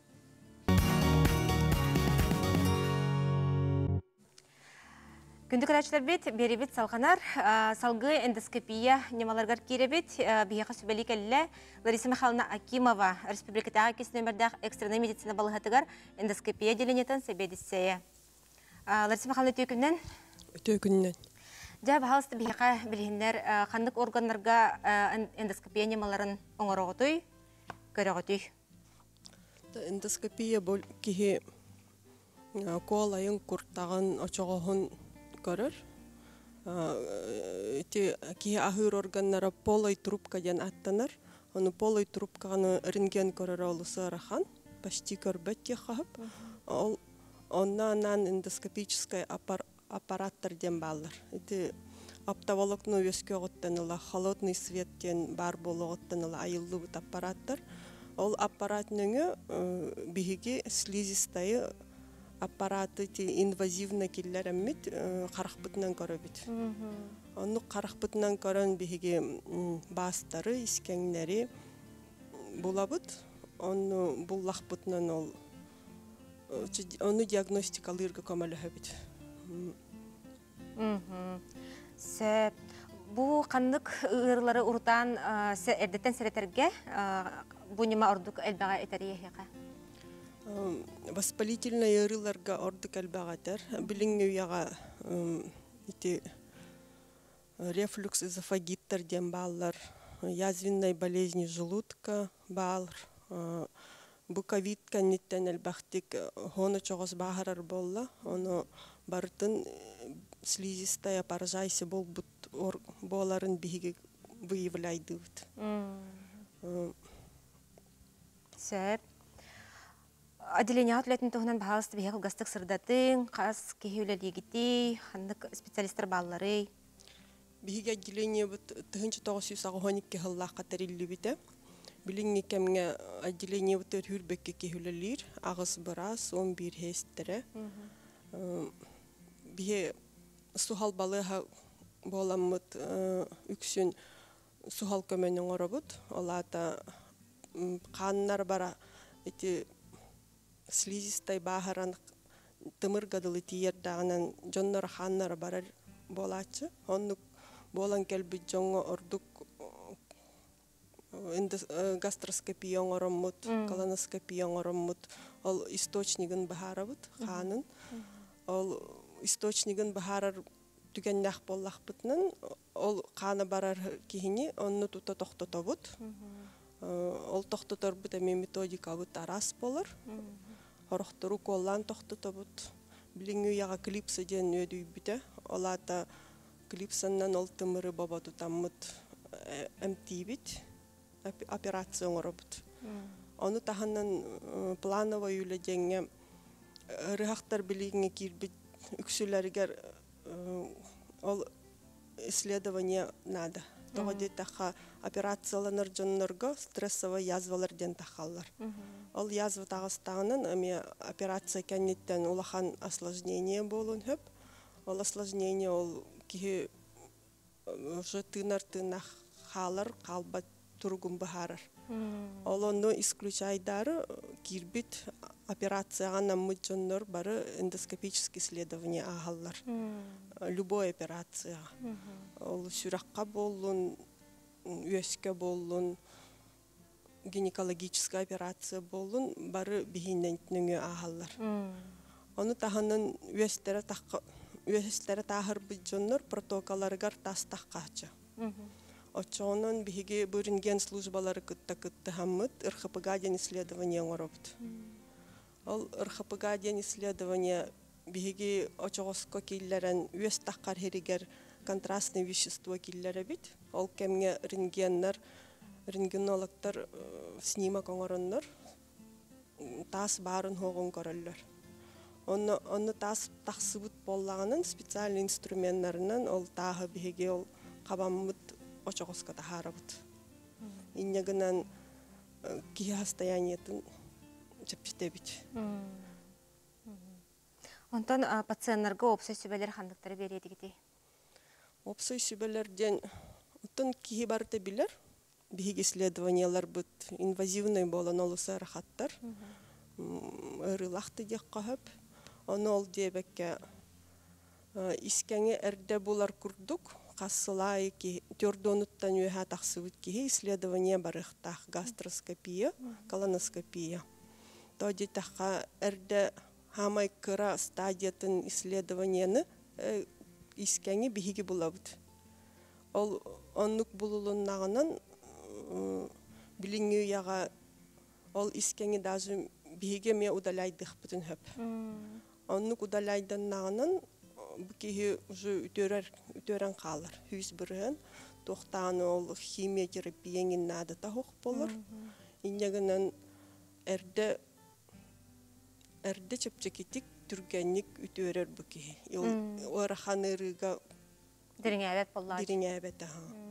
Күндү көрәчеләр бит, беребит салганар, салгы эндоскопия немаларгар киребит, бияка сөбели келле, Лариса Михайловна Акимова, республикадагы кес номердагы экстренный медицина балыгатыгар эндоскопия делениятын себедисея. Лариса Михайловна төкүннән? Төкүннән. Жа бахалысты бияка билгендер, кандык органнарга эндоскопия немаларын оңороготуй, көрөгөтуй. Эндоскопия бол кихи колайын курттаган очогохун көрөр. Эти кихи ахыр органнара полой трубка ден аттанар. Оны полой трубканы рентген көрөр олысы арахан. Почти көрбөт техап. Ол оннан эндоскопический аппараттар ден баллар. Эти оптоволокно өскө готтаныла, холодный свет ден бар болготтаныла айыллы бут аппараттар. Ол аппаратныңы биһиги слизистайы аппараты инвазивна киллер эммит карахбытынан көрөбүт. Оны карахбытынан көрөн биһиги бастары, искеңнери булабыт. Оны буллахбытынан ол оны диагностикалырга көмөлөбүт. Сөп бу кандык ырлары уртан эрдеттен серетерге бу нема ордук элбага этериехека. Воспалительные ырыларга ордук элбагатер. Билиңнүяга ити рефлюкс эзофагиттер ден баллар, язвенной болезни желудка баллар, буковит канниттен элбахтик хоно чогос бахарар болла, оны бартын слизистая поражайся болбут боларын биһиги выявляйдыбыт. Сөп отделение атлетин тогунан баалысты бияк гастык сырдатын, кас кехүүлелигити, хандык специалисттер баллары. Биһиги отделение бут тыгынчы тогуз жүз он эки хыллах катериллибите. Билиңни кемге отделение бут хүрбекке кехүүлелир, агыс бырас он бир хестере. Бие сухал балыга боламмыт үксүн сухал көмөнүн оробут. Олата каннар бара эти слизистай бахаран тымыргадылы тиердагынан жоннор ханнар барар болачы. Онну болан келби жоңго ордук гастроскопия оңороммут, колоноскопия оңороммут. Ол источнигин бахарабыт ханын. Ол источнигин бахарар түгеннах боллахпытнын. Ол каны барар кихини онну тута токтотобут. Ол токтоторбут эми методика бут арас болор. Орохтору коллан токтотобут. Билиңүү яга клипсы ден өдүйбүтө. Олата клипсаннан ол тымыры баба тутаммыт эмтибит. Операция оңоробут. Ону таханнан планово үйледеңе рыхактар билиңе кирбит үксүләргер ол исследование надо. Тогоде таха операцияланыр жоннорго стрессовый язвалар ден тахаллар. Ол язва тагыстагынан эми операция кенниттен улахан осложнение болун хөп. Ол осложнение ол кихи уже тынар тынах халар калбат тургун бахарар. Ол ону исключайдары кирбит операцияга наммыт жоннор бары эндоскопический исследование агаллар. Любой операция. Ол сүракка болун, үөскө болун, гинекологическая операция болун, бары бихиннентнүңө агаллар. Ону таханын үөстері таққа, үөстері тахыр бұджоннор протоколарыгар тас таққачы. Очонон биһиги бұрынген службалары кытта-кытта хаммыт эр ха пэ гэ ден исследование оңоробут. Ол эр ха пэ гэ ден исследование биһиги очогоско киллерен үөс таққар херигер контрастный вещество киллере бит. Ол кемге рентгеннер, рентгенологтар снимок оңороннор тас барын хоғын көрөллөр. Оны оны тас тақсыбыт боллаганын специальный инструменттарынан ол тағы биһиги ол кабаммыт очогоска тахарабыт. Иннегинен кихи состояниетін чепчетебит. Онтон пациентларга опсой сүбелер хандыктары береді гити. Опсой сүбелерден оттон кихи барыта билер. Бихиг исследованиялар бут инвазивный болан олуса рахаттар. Ырылақты дек қағып. Оны ол дебекке искәңе әрді болар күрдік. Қасылай ки төрдонуттан өйға тақсыбыт кихи исследование барықтақ гастроскопия, колоноскопия. Тоди таққа әрді хамай кыра стадиятын исследованияны искәңе бихиги булабыт. Ол оннук булулуннағынан билиңі яға ол искәңе даже бихиге ме удаляйдық бүтін хөп. Оннук удаляйдыннағынан букихи уже үтөрен қалар. Хүз бірген тоқтаны ол химия терапияңын нады тағық болыр. Инегінен әрді әрді чепчекетик түргенник үтөрер букихи. Орахан ырыға Дирин әбет боллады. дирин әбет.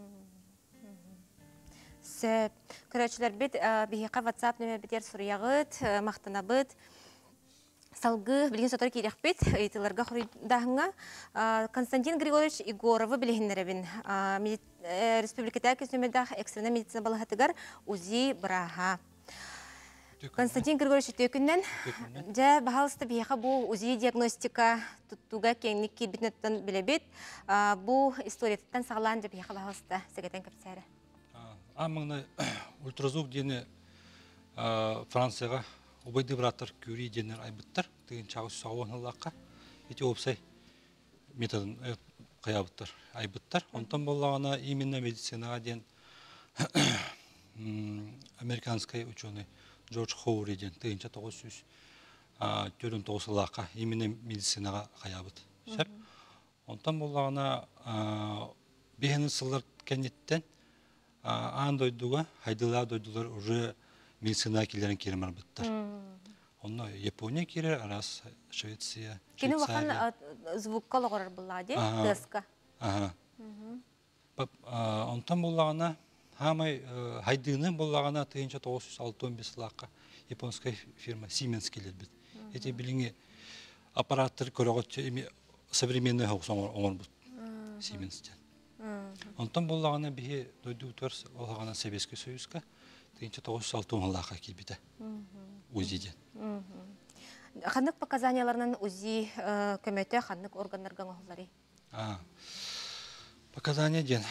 Сөп. Көрәчілер бит бихиқа WhatsApp нөмір бітер сұрияғыт, мақтана бит. Салгы білген сотар керек бит, айтыларға құрыдағыңа. Константин Григорьевич Егоровы білгендеребін. Республикада көзімердақ экстрена медицина балығатығар УЗИ бұраға. Константин Григорьевич төкіннен, жа бағалысты бейіға бұл УЗИ диагностика тұттуға кеңнік кейбітнеттен біле бет. Бұл историятыттан сағылан жа бейіға бағалысты сәгетен көпсәрі. Амыңна ультразвук дені Францияға обайды бұратыр көрі денер айбыттар. Деген чағы сауын ұлаққа. Еті опсай методын қаябыттар айбыттар. Онтан болағына именно медицинаға ден американскай ученый Джордж Хоури ден тыгынча тоғыз жүз төрін тоғыз ұлаққа именно медицинаға қаябыт. Онтан болағына бейхінің сылар кәнеттен аң дойдуға, хайдыла дойдулар уже медицина келерін керім арбыттар. Онна Япония керер, арас Швеция, Кені Швейцария. вақан звукка лоғырар бұллади, дыска. Онтан болағына, хамай хайдыны болағына тыйынша тоғыз жүз алтын бес лаққа японская фирма Siemens келер бит. Эти билинги аппараттар көріғат современный хоқсан оңыр бұд Siemens-тен. Онтан болағына бихе дойду утверс олағына Советский Союзға тыйынша тоғыз жүз алтын лаққа келбеді УЗИ-ден. Қандық показанияларынан УЗИ көмөті қандық органларған оғылары? Показания ден.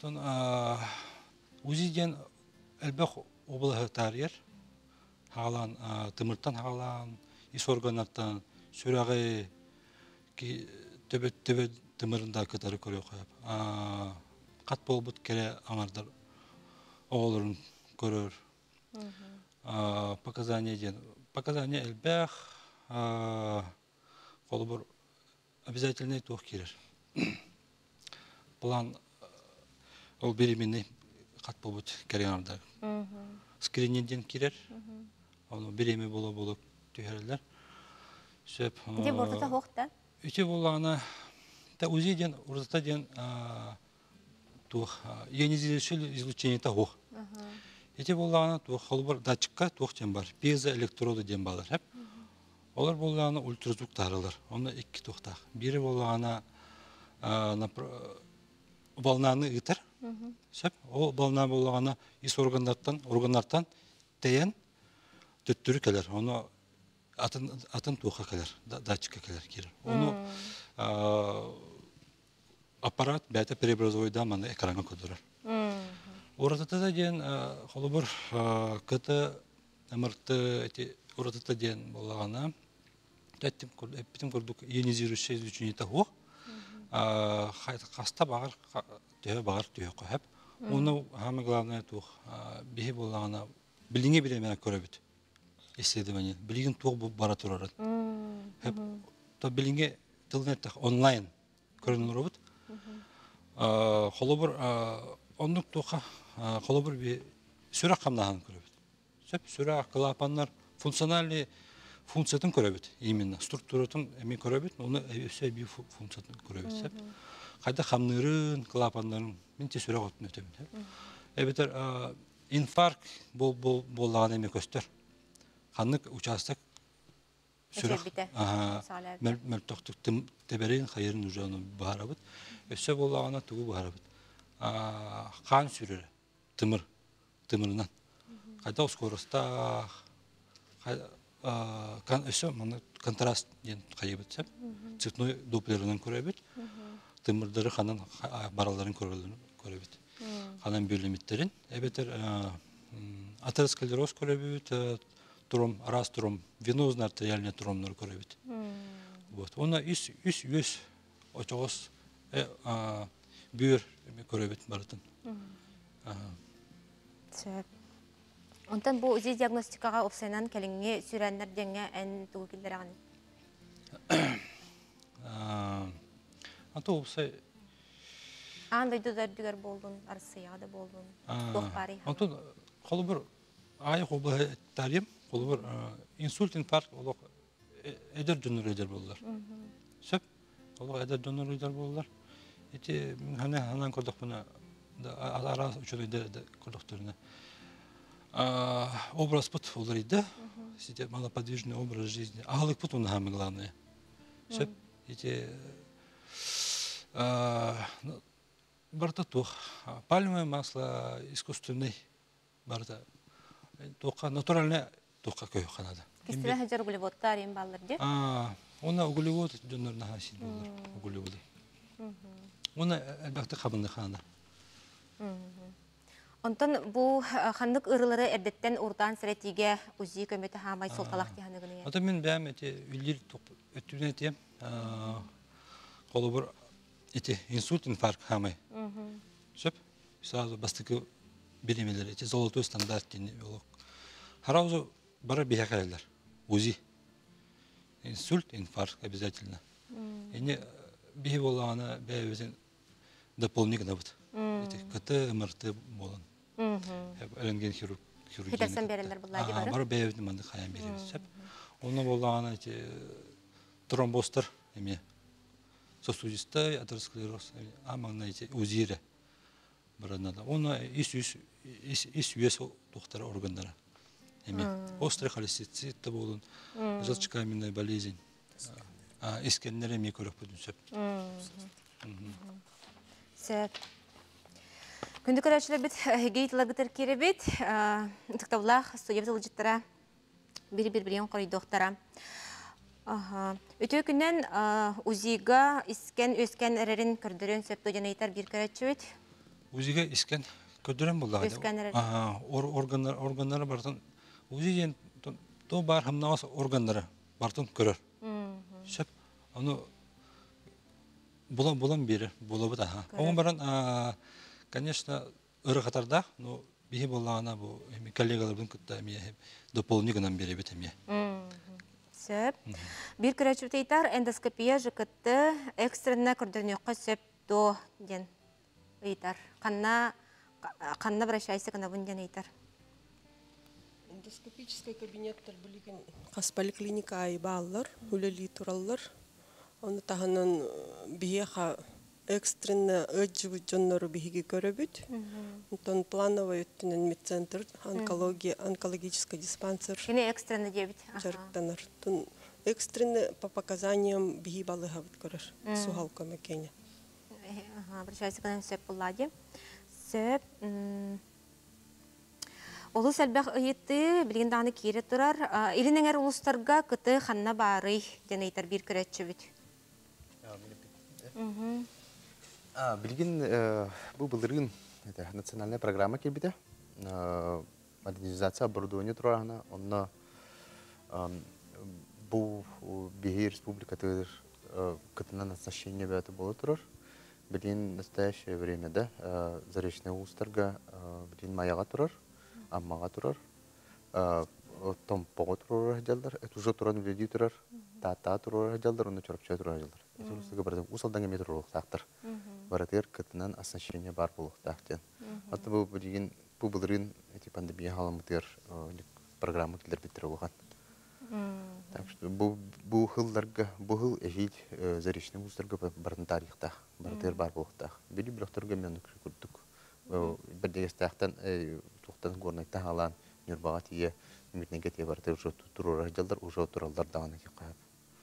УЗИ-ден әлбәқ обылығы тарьер, хағалан, тымырттан хағалан, ис органаттан, сүрағы төбет-төбет тымырында кітары көрі қойып. Қат бол бұд кере аңардар оғылырын көрір. Показания ден. Показания әлбәқ қолы бұр обязательный тоқ керер. План ол беременный қат бол бұд кере аңардар. Скриненден керер. Оны береме болу-болу түйерілер. Де бұрдыта хоқта? Өте болағына УЗИ-ден, ұрзата-ден ионизирующий излучение хоқ. Эти болағына қолбар датчикка тоқтен бар, пьезоэлектроды ден балар. Олар болағына ультразвук тарылар, оны екі тоқтақ. Бірі болағына волнаны ұйтыр. Ол волна болағына ис органдардан тәйен төттірі кәлер. Оны атын тоққа кәлер, датчикка кәлер. Оны аппарат бәті преобразуйда маны экранға көдірір. Уратата ден қолыбыр кыты әмірті уратата ден болағана әппетім көрдік ионизирующий излучение хоқ. Қаста бағар түйе бағар түйе қойып. Оны хамы главное туқ бейі болағана біліңе білемені көребіт. Исследование. Білеген туқ бұл бара тұрарады. Біліңе тылнеттақ онлайн көрінілер өбіт. Қолыбыр ондық туқа қолыбыр бе сүрақ қамнағын көребіт. Сүрақ клапанлар функциональный функциятын көребіт. Именно структуратын әмен көребіт, оны өсе бей функциятын көребіт. Қайда қамнырын, клапанларын мен те сүрақ өтін өтемін. Әбетер инфаркт бол бол боллаган эме көстөр. Ханнык участок сүрөх. Эсебите. Ага. Салабы. Мел мелтоктук теберин хайырын уже аны баарабыт. Өсө боллагана тугу баарабыт. А хан сүрөр. Тымыр. Тымырынан. Кайда скороста кан өсө мына контраст ден кайыбыт сеп. Цветной дуплерынан көрөбүт. Тымырдары ханан бараларын көрөбүт. Ханан бөлүмүттерин эбетер атеросклероз көрөбүт, туром раз туром венозный артериальный туромнор көрөбүт. Вот. Она ис ис үс очогос э бүйөр көрөбүт барытын. Сөп. Онтан бу үзи диагностикага опсайнан келиңе сүрәннәр деңе ән тугы килдерәгән. А ато опсай Андай дөрдүгәр булдын, арсыяга да булдын. Тох барый. ото колу бир ай кобла тарим, колу бир инсульт, инфаркт олок эдер дөнөрөдер булдылар. Сөп, олок эдер дөнөрөдер булдылар. Эти хана ханан көрдүк буна ара үчүн да көрдүктөрүнө. А образ пут олар иде. Сидят малоподвижный образ жизни. Агалык пут он самое главное. Сөп, эти барта тух, пальмовое масло искусственный, барта туха натуральное туха кой ханада. Кистеле хәҗәр углеводтар ем баллар ди. А, она углевод дөнөр нахасин булыр, углеводы. Она әлбәттә хабында хана. Онтан бу ханнык ырылары эрдеттен уртан сиретиге узи көмөтө хамай солталак дигәнегене. Ата мен бәм эти үллер топ өтүнә тем. А, колы бер эти инсульт, инфаркт хамай. Сөп, сразу бастыкы беремелер, эти золотой стандарт дени олок. Хараузу бара бияхайлар. УЗИ. Инсульт, инфаркт обязательно. Эне бие болганы бәбезен дополнительно вот. Эти КТ, МРТ болон. Рентген хирург хирургия. Хитарсан берелер булла ди бары. Бара бәбезен мында хаян беребез. Сөп. Оны болганы эти тромбостар эме сосудистый атеросклероз, а маңна эти УЗИ-ре баранада. Оны ис ис ис ис үес доктор органдары. Эме острый холецистит болун, желчекаменная болезнь. А искеннер эме көрөп бүтүн сөп. Сөп. Күндү көрөчлөр бит гейт лагытыр керебит. Тыктаулах студия жылжыттара бир-бир бириен корой доктора. Ага. Өтө күннен УЗИга искен өскен эрерин көрдөрөн сөптө жанайтар бир көрөчүбүт. УЗИга искен көрдөрөн булды. Ага, органдар органдары бартын УЗИден то бар хамнаас органдары бартын көрөр. Сөп, аны булан булан бери, булабыт аха. Оң баран конечно, ыры катарда, но бихи болгана бу коллегалардын кытта эме дополнительно беребит эме. Сөп. Бир көрөчүбүт айтар эндоскопия жыкытты экстренна көрдөрнөккө сөп до ден айтар. Канна канна обращайся кана бун ден айтар. Эндоскопический кабинеттер билген кас поликлиника ай баллар, үлели тураллар. Оны таханан бияха экстренно өджү жоннору биһиги көрөбүт. Онтон плановый өттүнөн медцентр, онкология, онкологический диспансер. Кене экстренно дебит. Жарыктанар. Тон экстренно по показаниям биһи балыгабыт көрөр. Сугалка мекене. Ага, обращайся к нам сөп буллади. Сөп. Олу сәлбәк ыйытты, билген даны кире турар. Илинеңер улустарга кыты ханна бары денейтер бир көрөчүбүт. А, билген бу былырын это национальная программа кебите. Модернизация оборудования турарына, онна бу бихи республикаты кытынан оснащение бәті болы турар. Билген в настоящее время, да, заречная улустарга билген маяга турар, аммага турар, том пого турар жалдар, это уже туран үледи турар, та-та турар жалдар, оны чорапчай турар жалдар. Это улустарга бардым, усалдан эме турар тақтыр. Баратыр кытынан оснащение бар болук тақтен. Аты бу билген бу былырын эти пандемия халамытыр программа килдер биттер болган. Так что бу бу хылларга бу хыл эжит заречный улустарга бардын тарихта, баратыр бар болук та. Били блохторга мен көрдүк. Бирдеге тақтан оттан горнайта халан нюрбага тие митнеге те барты уже турурар жалдар уже туралдар даганы кайып.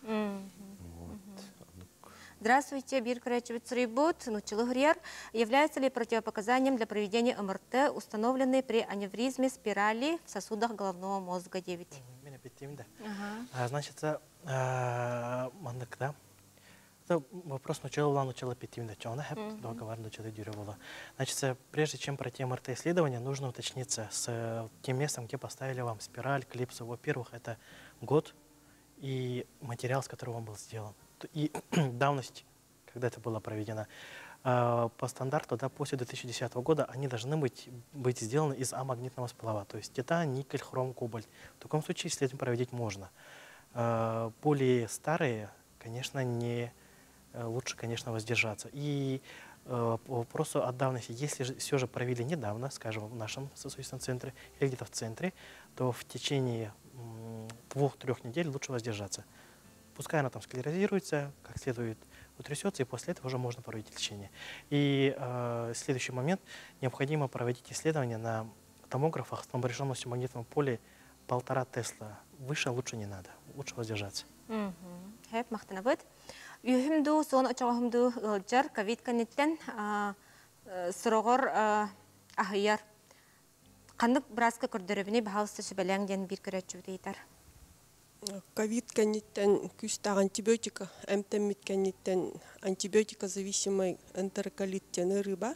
Здравствуйте, Бир Крачевец Рибут, Нучилу Гриер. Является ли противопоказанием для проведения МРТ, установленный при аневризме спирали в сосудах головного мозга девять? Меня питтим, да. А, значит, мандык, да? Это вопрос начала, начала питтим, да, что она хэп, договор начала дюревола. Значит, прежде чем пройти МРТ-исследование, нужно уточниться с тем местом, где поставили вам спираль, клипсу. Во-первых, это год и материал, с которого он был сделан. И давность, когда это было проведено. По стандарту, да, после две тысячи десятого года они должны быть, быть сделаны из амагнитного сплава, то есть титан, никель, хром, кобальт. В таком случае исследование проводить можно. Более старые, конечно, не лучше, конечно, воздержаться. И по вопросу о давности, если же все же провели недавно, скажем, в нашем сосудистом центре или где-то в центре, то в течение двух-трех недель лучше воздержаться. Пускай она там склерозируется, как следует утрясется, и после этого уже можно проводить лечение. И э, следующий момент. Необходимо проводить исследования на томографах с напряженностью магнитного поля полтора Тесла. Выше лучше не надо. Лучше воздержаться. Хэп, мақтанабыт. Үйхімду, сон очағымду ғылжар, ковид канеттен сұрағыр ахыяр. Қандық біразғы көрдірібіне бағалысты сөбәләңден бір көрәтші дейтар. Ковид канеттен күстақ антибиотика, әмтәммит канеттен антибиотика зависимый энтероколиттен ыры бар.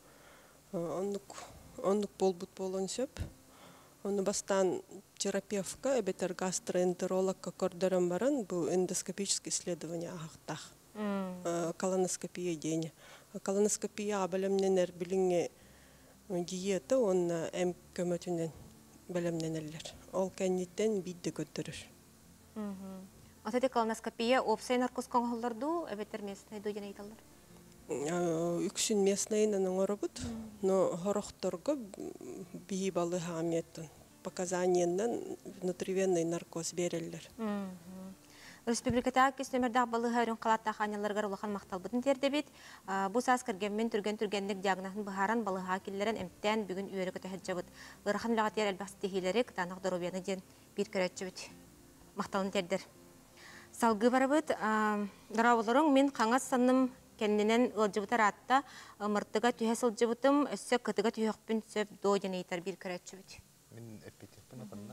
Онлық болбут болын сөп. Оны бастан терапевтка, әбетер гастроэнтерологка көрдірім баран, бұл эндоскопическое исследование ағықтақ. Колоноскопия дейіне. Колоноскопия абалемнен әрбіліңе диета, оны әм көмөтінен бәлемнен әлілер. Ол кәнеттен бидді көттірір. Отады колоноскопия опсай наркоз қоңғылдарду, әбетер местный ду жена айталар? Үксін местныйнын оңыры бұд, но хорохторғы бейі балы хаметтін. Показанияннан внутривенный наркоз берелер. Республиката көстемердақ балы ғайрын қалатта қаняларғар олақан мақтал бұдын тердебет. Бұл сас кіргенмен түрген-түргенлік диагнозын бұхаран балыға келлерін әмттен бүгін үйері көті әджі бұд. Ғырхан лағатер әлбәқсі тегейлері қытанық дұрубияны ден бір көрәтші бұд. Мақталын тердер. Салғы бары бұд. Дырауларың мен қаңас саным кәнінен ұлжыбытар атта мұрттыға түйе сылжыбытым өссі қытыға түйеқпін сөп до жene етер бір көрәтші бұд. Мен әппетекпін апында.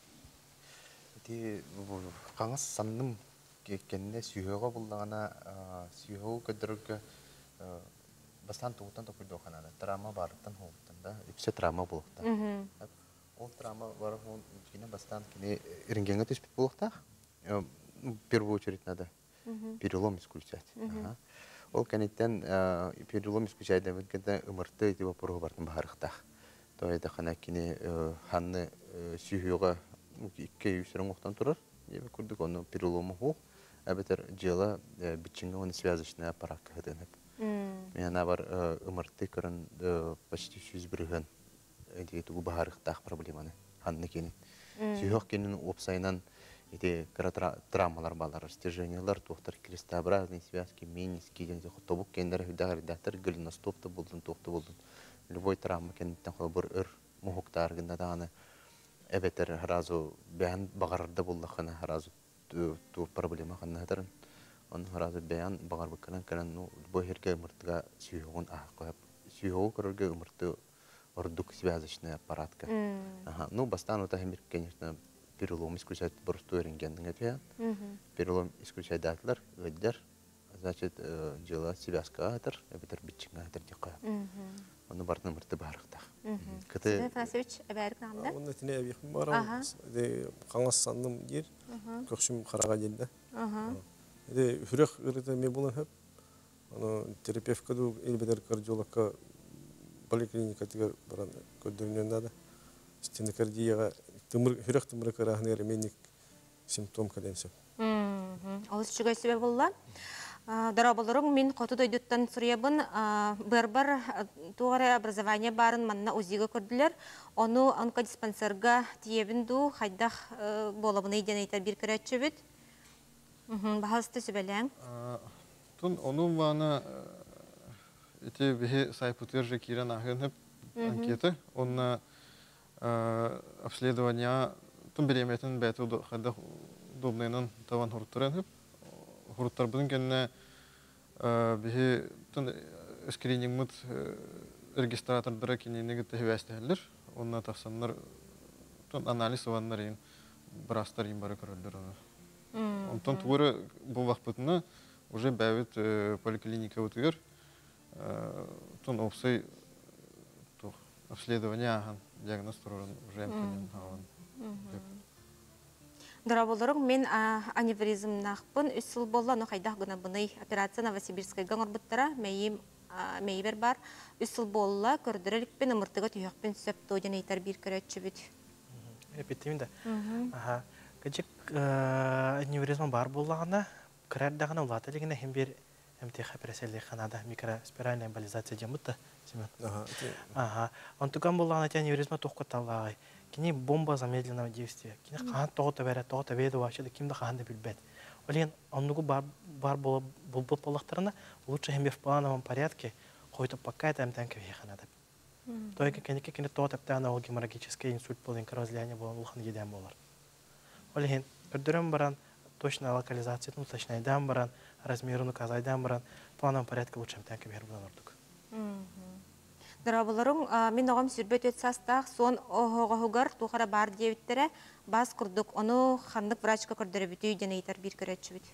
Қаңыз санным кенне сүйеуға болдағана сүйеуі көдіргі бастан тұғыттан тоқырды оқанады. Трама барыттан хоғыттанда, үпсе трама болуқта. Ол трама бар кене бастан кене ірінгенге түспет болуқта. В первую очередь надо перелом исключать. Ол кәнеттен перелом исключать дәметкенде ымырты етіп опырғы бартын бағарықтақ. Тойда қана кене ханны сүйеуға икке үсірін оқтан тұрар. Ебі көрдік оны переломы хоқ. Әбетер жела бітчінге оны связочный аппарат кәден әп. Мен бар ымырты көрін почти сүз бірген әдетігі бағарықтақ проблеманы ханны кенен. Сүйеуқ кенен опсайынан травмалар балар, растяжениялар, тоқтар крестообразные связки, мениские, тобук кендер, редактор, голеностопты болдың, тоқты болдың. Любой травма кенеттен қолы бір өр мұхуқтарғында дағаны әбетер разу бәян бағарырда болдақына разу ту проблема қаннадырын. Оны разу бәян бағар бұқынан кәрін любой ерге ұмыртыға сүйеуғын ақ қойып. Сүйеуғы көрерге ұмырты ордук связочный аппаратка. Ну, бастан ота хемир, конечно, перелом исключает просто рентгенный ответ. Перелом исключает датлер, ведер, значит, дела связка атер, әбетер битчинга атер декая. Оны бартын мұрты барықтақ. Сәбен Фанасевич, әбәрік нағында? Оны тіне әбекім барам. Қаңас санным ер, көкшім қараға делді. Хүрек үрді ме болын хөп. Терапевтка ду, елбедер кардиологка поликлиника тегер баран көддірінен дады. Стенокардияға хүрек тымыры қарағын әременік симптом кәденсіп. Ол үшігай сөбе болла. Дарабаларың мен қоты дойдуттан сұриябын бір-бір туғары образование барын манна өзігі көрділер. Оны онкодиспансерға тиебін ду қайдақ болабыны еден айтар бір көрәтші бүд. Бағалысты сөбеләң? Оның баны эти бихи сайпутыр же кирен ахын хөп анкеты. Онна обследование тун береметин бәті қайда удобныйнан таван хұрттырын хіп. Хұрттар бұдың кәніне бігі тун скринингмыт регистратордары кененегі тәхвәстәлер. Онна тақсанлар анализ оғанлар ең бірастар ең бары көрілдер. Онтан туыры бұл вақпытына уже бәвіт поликлиника өтігер. Тон опсай обследование аған диагноз тұрырын уже әмкінен аған. Дұраболырың, мен аневризм нақпын, үсіл болла, но қайдақ ғына бұны операция Новосибирскайға ғырбыттара, мәйбер бар. Үсіл болла, көрдірілік пен ұмыртыға түйіқпен сөпті одан ейтер бір көрәтші бүд. Эпитимде. Кәжік аневризм бар боллағына, кірәрдіғына ұлаты дегені хем бір МТХ операциялы қанада микроспиральная эмболизация демутта, Семен. Ага. Он туган боллағына те аневризма тоққа талағай. Кини бомба замедленного действия. Кини қанат тоғыта бәрі, тоғыта бейді вачыды, кимді қанды білбәді. Олен, оннугу бар бұлбұт болақтарына лучше хем в плановом порядке қойты пока это әмтән көве қанады. Тойка кенеке кені тоғытаптан ол геморрагический инсульт болын, кровоизлияние болын, ұлхан еден болар. Олен, көрдірім баран, точно локализацияны уточнайдан баран, размерін указайдан баран, плановом порядке лучше әмтән көве болан ордық. Дұрабыларың, мен оғам сүрбет өт састақ, сон оғығығығар туғара бар деуіттері бас күрдік, оны қандық врачқа көрдірі бүті үйден ейтер бір көрәтші бүт.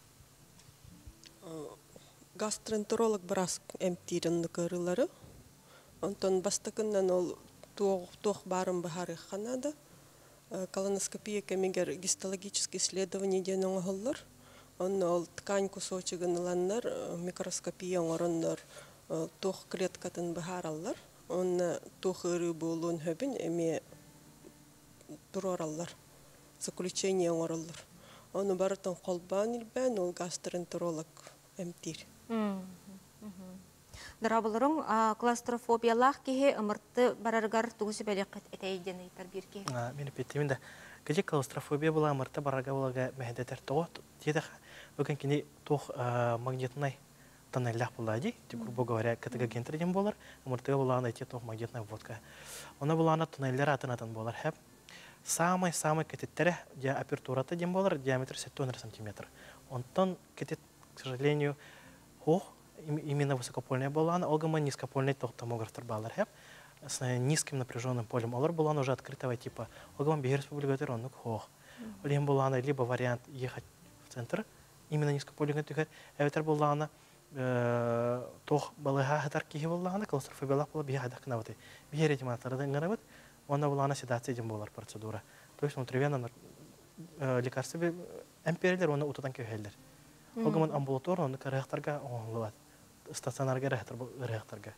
Гастроэнтеролог біраз әмтирінні көрілері. Онтон бастықыннан ол тоқ барын бұхары қанады. Колоноскопия кәмегер гистологический исследование ден оңғылыр. Оны ол ткань кусочығын ұланлар, микроскопия оңырынлар, тоқ клеткатын бұхаралар. Оны тоқыры болуын хөбін әме тұраралар, заключение оңырылыр. Оны барытын қолбан үлбән, ол гастроэнтеролог әмтир. Дұрабылырың, кластрофобиялақ кеге ұмыртты барарғар тұғысы бәлек әтәйден айтар бір ке? Мені петтемінде. Кәже кластрофобия бола ұмыртты барарға болаға мәхедетер тоғы. Тедіқ, өкін кені тоқ магнитнай тоннелях болады, грубо говоря, катагогентриден болар, ұмыртыға болағына әте тоқ магнитная водка. Она болағына тоннеллер атынатын болар. Самый-самый катеттері апертураты ден болар, диаметр сексен сантиметр. Онтан катет, к сожалению, хоқ, именно высокопольная болағына, олгама низкопольный тоқ томографтар балар. С низким напряженным полем. Олар болағына уже открытого типа. Олгама бегерс публикатор, он хоқ. Олем болағына либо вариант ехать в центр, именно низкопольный тюхет, эветер болағына тоқ балыға хатар кейі болағына, кластрофобиялақ бола бейі хадақ кінаваты. Бейі редиматордан ғырабыт, онда болағына седация ден болар процедура. То есть внутривенно лекарства әмперелер, оны ұтадан көйелер. Олгаман амбулаторно, оны рәқтарға оңылуат. Стационарға рәқтарға.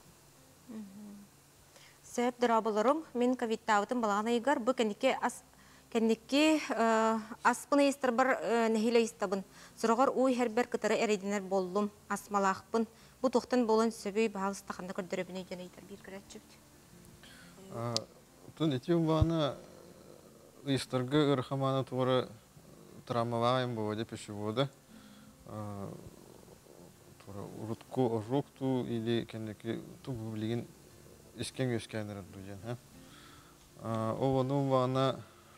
Сөп дұрабылырың, мен ковидтауытын балағына егар, бұл кәнеке аспын естір бір нәхилі естабын. Сұрағар ой әрбір кітары әрейдінер болдым, асмалақпын. Бұл тоқтын болын сөбей бағыз тақында көрдіребіне ден ейтер бір көрәт жүбді. Тун етеу бағына естіргі ұрқаманы туыры травмавағайым бөваде пешеводы. Урутку ожокту или кәнеке ту бұлеген искен өскәнер дүйен. Оғану бағына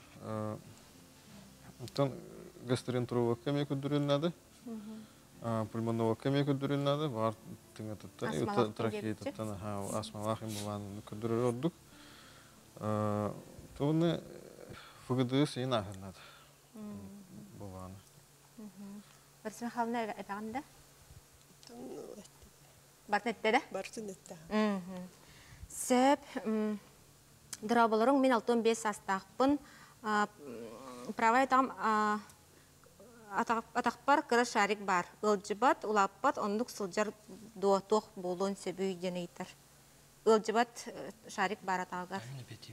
гастроэнтеролог көмек өдірінады, пульмонолог көмек өдірінады, бар тыңатыттан, трахейтіттан, асмалақын болғанын көдірір ордық. Тоғыны фүгіді сейін ағынады болғаны. Барсын қалына әпәғында? Бартын әтті дә? Бартын әтті. Сөп, дұрабылырың, мен алтын бес астақпын. Правай там атақпар кірі шарик бар. Үлжібат, ұлаппат, ондық сылжар дуатоқ болуын сөбі үйден ейтір. Үлжібат шарик бар атағығар.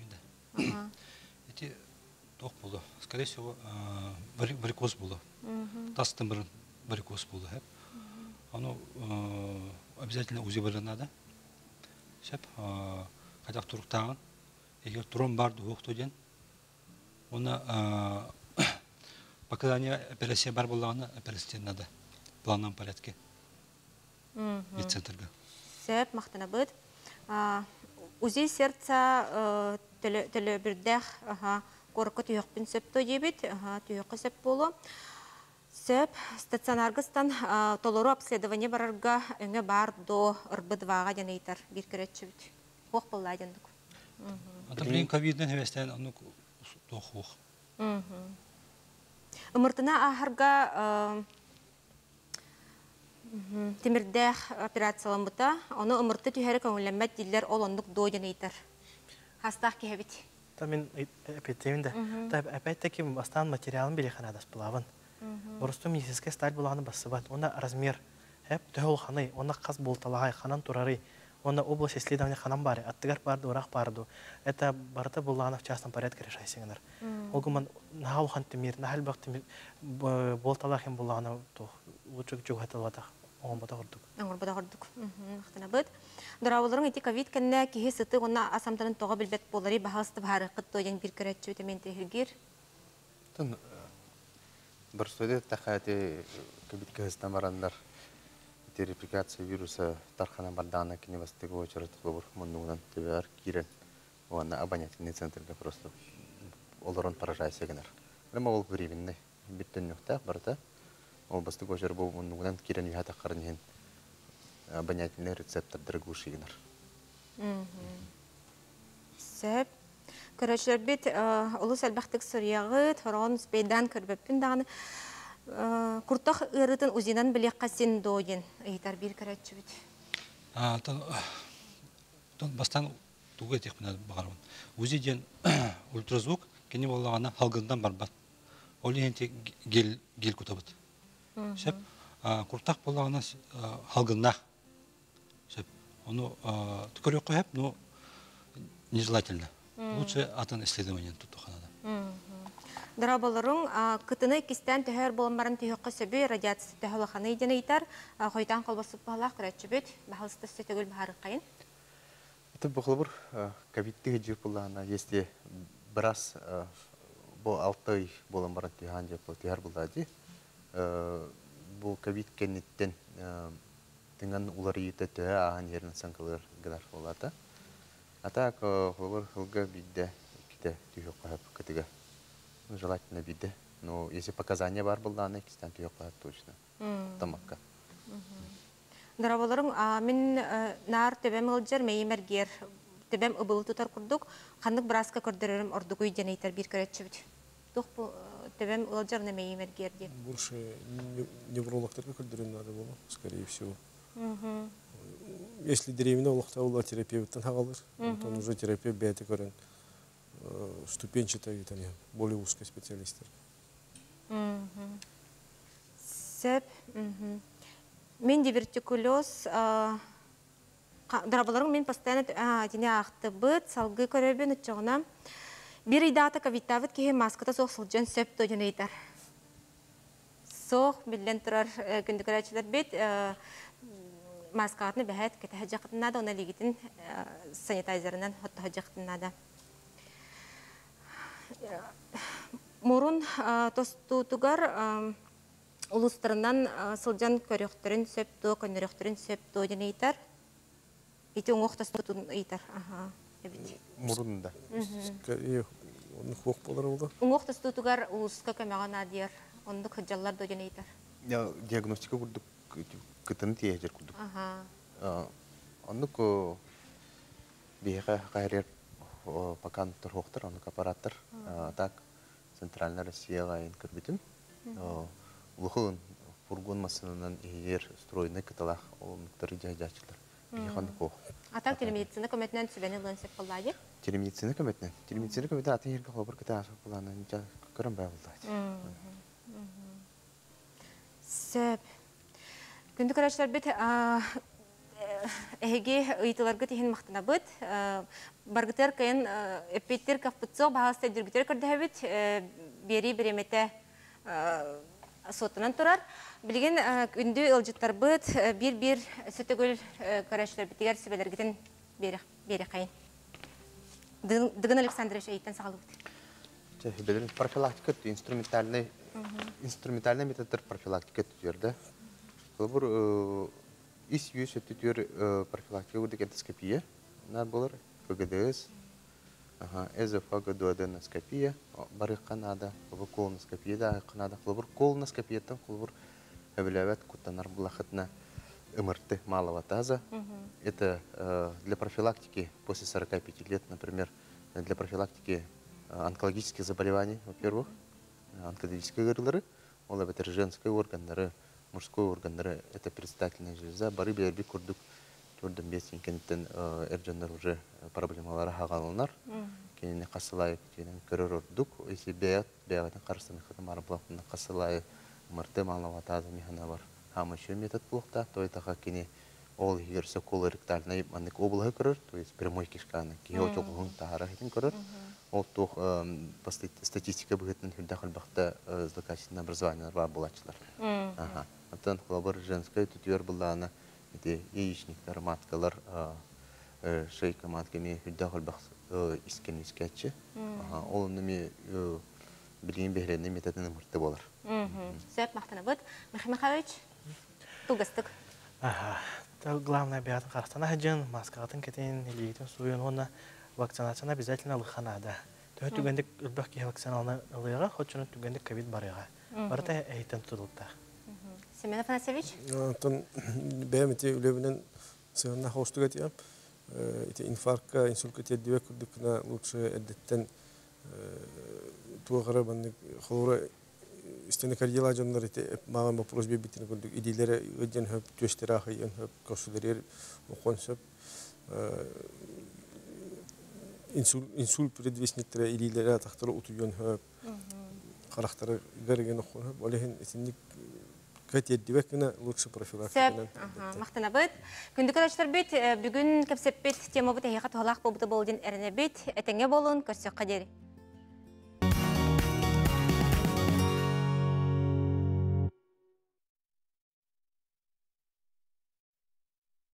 Эти тоқ болды. Скорее всего, варикоз болды. Тастың бірін варикоз болды. Оно обязательно УЗИ баран надо. Шеп, қадақ тұрықтағын. Егер тұрым барды оқты ден, оны показания операция бар болағына операция надо. В планном порядке. Медцентрға. Сөп, мақтана бұд. УЗИ сердца төлө бірдәқ корқы түйіқпін сөп төйебет, түйіқы сөп болу. Сөп стационаргыстан толору обследование барарға өңі бар до ырбыдваға денейтар бір керетші бүт. Хоқ болла дендік. Атаплен ковиднен хевестен оны тоқуқ. Умыртына ахырға темірдәқ операциялан бұта, оны умырты түйәрі көңілемет дилер ол ондық до денейтар. Хастақ кебет. Та мен әпеттемін де. Та әпеттеки бастан материалын беле қанадас бұлавын. Борысту медицинская сталь буланы басыбат. Онда размер, хеп төгөл ханы, онда қаз болталағай, ханан турары, онда область исследования ханан бары, аттыгар барды, орақ барды. Это барыта буланы в частном порядке решайсыңдар. Олгуман нахал хан темир, нахал бақ темир, болталағын буланы лучше жүг хатылватақ. Оған бата құрдық. Оған бата құрдық. Мақтана бұд. Дұрауылырың еті ковид кәнне кеге сыты ғына асамтанын тоға білбет болары бағалысты бары қытты ойын бір көрәтші өтемен тегілгер. Бір сөйде тақайты ковид кәзістен барандар репликация вируса тархана бардағына кене бастығы очыры тұлы бұр мұндығынан төбер кирен оғана абонятельный центрға просто оларын поражай сегінер. Рема ол временный биттен нүқтақ барда ол бастығы очыры бұл мұндығынан кирен үйәті қарынен абонятельный рецептордары глушигінер. Сөп. Көрәшілер бет, ұлыс әлбәқтік сұрияғы, тұрағын спейдан көрбеппін дағаны. Құртақ ұрытын ұзинан білек қасен дойын, ұйтар бір көрәтші бет. Бастан тұғы етек бұна бағармын. Өзиден ультразвук кені болағана халғындан барбат. Ол енте гел күтабыд. Құртақ болағана халғынна. Оны түкірі қойып, но нежелательно. Лучше атын исследование тут ханада. Дыраболорун кытыны кистен төһөр болмарын төһөккө сөбү радиация төһөлө ханы иденейтер хойдан колбасып балах кырачыбыт бахалсты сөтөгүл баары кайын. Это было бы ковидтыгы жеп булана, если брас бу алты болон баран тыган жеп тыгар булдади. Бу ковид кенеттен тыган улары ите төһө аган жерин санкалар гыдар болата. А так, хлопар хлга бидде ките түйөк кайып кытыга. Желательно бидде. Но если показания бар булданы, кистен түйөк кайып точно. Тамакка. Дарабаларың, мен нар төбем ылжыр меймергер, төбем ыбылы тутар курдук, хандык браска көрдөрөрүм ордук үйден айтар бир көрөтчүбүт. Тух төбем ылжыр не меймергер деп. Больше неврологтарга көрдөрүм надо было, скорее всего. Если деревня улахта ула терапевттан хагалыр, то уже терапевт бәйті көрін ступенчатый, более узкий специалистер. Сөп, мен дивертикулез, дарабаларың мен постоянно дене ақты бұд, салғы көребен үтчоғына. Bir idata kavitavit ki maskata soğuk sılcan söp doyun eytar. Soğuk bilden turar gündük araçlar bit, maskatını bəhət kete həcaqtına da ona ligitin sanitizerinden hatta həcaqtına da. Morun tostutugar uluslarından sılcan körüktürün söp do, könürüktürün söp doyun eytar. İti oğuk tostutun eytar. Morun da. Скорее, он хох подорвал. Оңох тостутугар улуска көмөгөн адыер. Ондук хыджаллар доген эйтер. Я диагностика курдук кытын тиежер курдук. Ага. Ондук биха кайрер покан торхоктор, ондук аппараттар. Так Центральная Россия гайын кырбитим. Улухун фургон масынынан эгер стройный кыталах олмуктар жайжачылар. Бихан ко. А так телемедицина көмөтүнөн сүбени лансеп кылдады. Телемедицина көмөтүнөн. Телемедицина көмөтүнөн атын жерге хабар кыта буланы ниче көрөм бай булды. Сөп. Күндүк araçlar бит эге ыйтыларга тиһин мактана бит. Баргытер кайын эпиттер кафтцо баһаста диргитер көрдөбүт. Бери биремете сотынан турар. Билген күндү ылжыттар бит, бир-бир сөтөгөл карачлар битигер себелергитен бери бери кайын. Дыгын Александрович әйттен сағылы бұд. Білдің профилактика, инструментальный инструментальный методтар профилактика түтерді. Бұл бір ис үйес өтті түер профилактика көрдік эндоскопия. Нар болар ПГДС, Ага, эзофагодуоденоскопия бары канада, клубур колоноскопия да канада, клубур колоноскопияттан клубур хавилават кутанар блахатна МРТ малого таза. Это э, для профилактики после сорока пяти лет, например, для профилактики э, онкологических заболеваний, во-первых, онкологические горлары, это женские органы, мужской органы, это предстательная железа, бары берби курдук, турдым бесин кенттен эрдженер уже проблемалары хагалынар, кенене касылай кенен көрөр ордук, если беят, беятын карыстаны хатамары блахтына касылай МРТ малого таза механа бар. Хам еще метод плохта, то это как кене ол егерсе колоректальный маннык облага көрөр, то есть прямой кишканы, кио чоклун тахара хитин көрөр. Ол тух по статистике быгытын хүлдахал бахта злокачественное образование бар булачылар. Ага. Антон хлобар женская тутвер была она эти яичниктер, маткалар, шейка матками хүлдахал бах искен искачы. Ага. Ол нами билин бехленный методын мурты болар. Сөп мақтана бұд. Михаил Михайлович, тугастык. Ага. Главное биатын қарастана жын, маскағатын кетен, елейтін суын оны вакцинацияны обязательно лыханада. Төһө түгендік үрбәк ке вакциналаны ылыға, хотчыны түгендік ковид барыға. Барыта әйтен тұдылта. Семен Афанасьевич? Антон бәймете үлебінен сығына хаустыға тиям. Инфарктка, инсультка теддіве күрдікіна лучше әдеттен туғара банны холора истене кардиола жоннор ите маған вопрос бебитini күрдік. Идейлері өден хөп төштері ақайын хөп көшілер оқон сөп. Инсульт предвестниктері идейлері атақтары ұтуен хөп. Қарақтары ғарыген оқон хөп. Олеген итінік көтеддівек кіна лучше профилактикынан. Сөп, мақтана бұд. Күндік өтіштер бет, бүгін көпсеп бет тема бұд әйеқа тұғалақ болбыды болдың әріне бет. Әтеңе болын, көрсек қадері.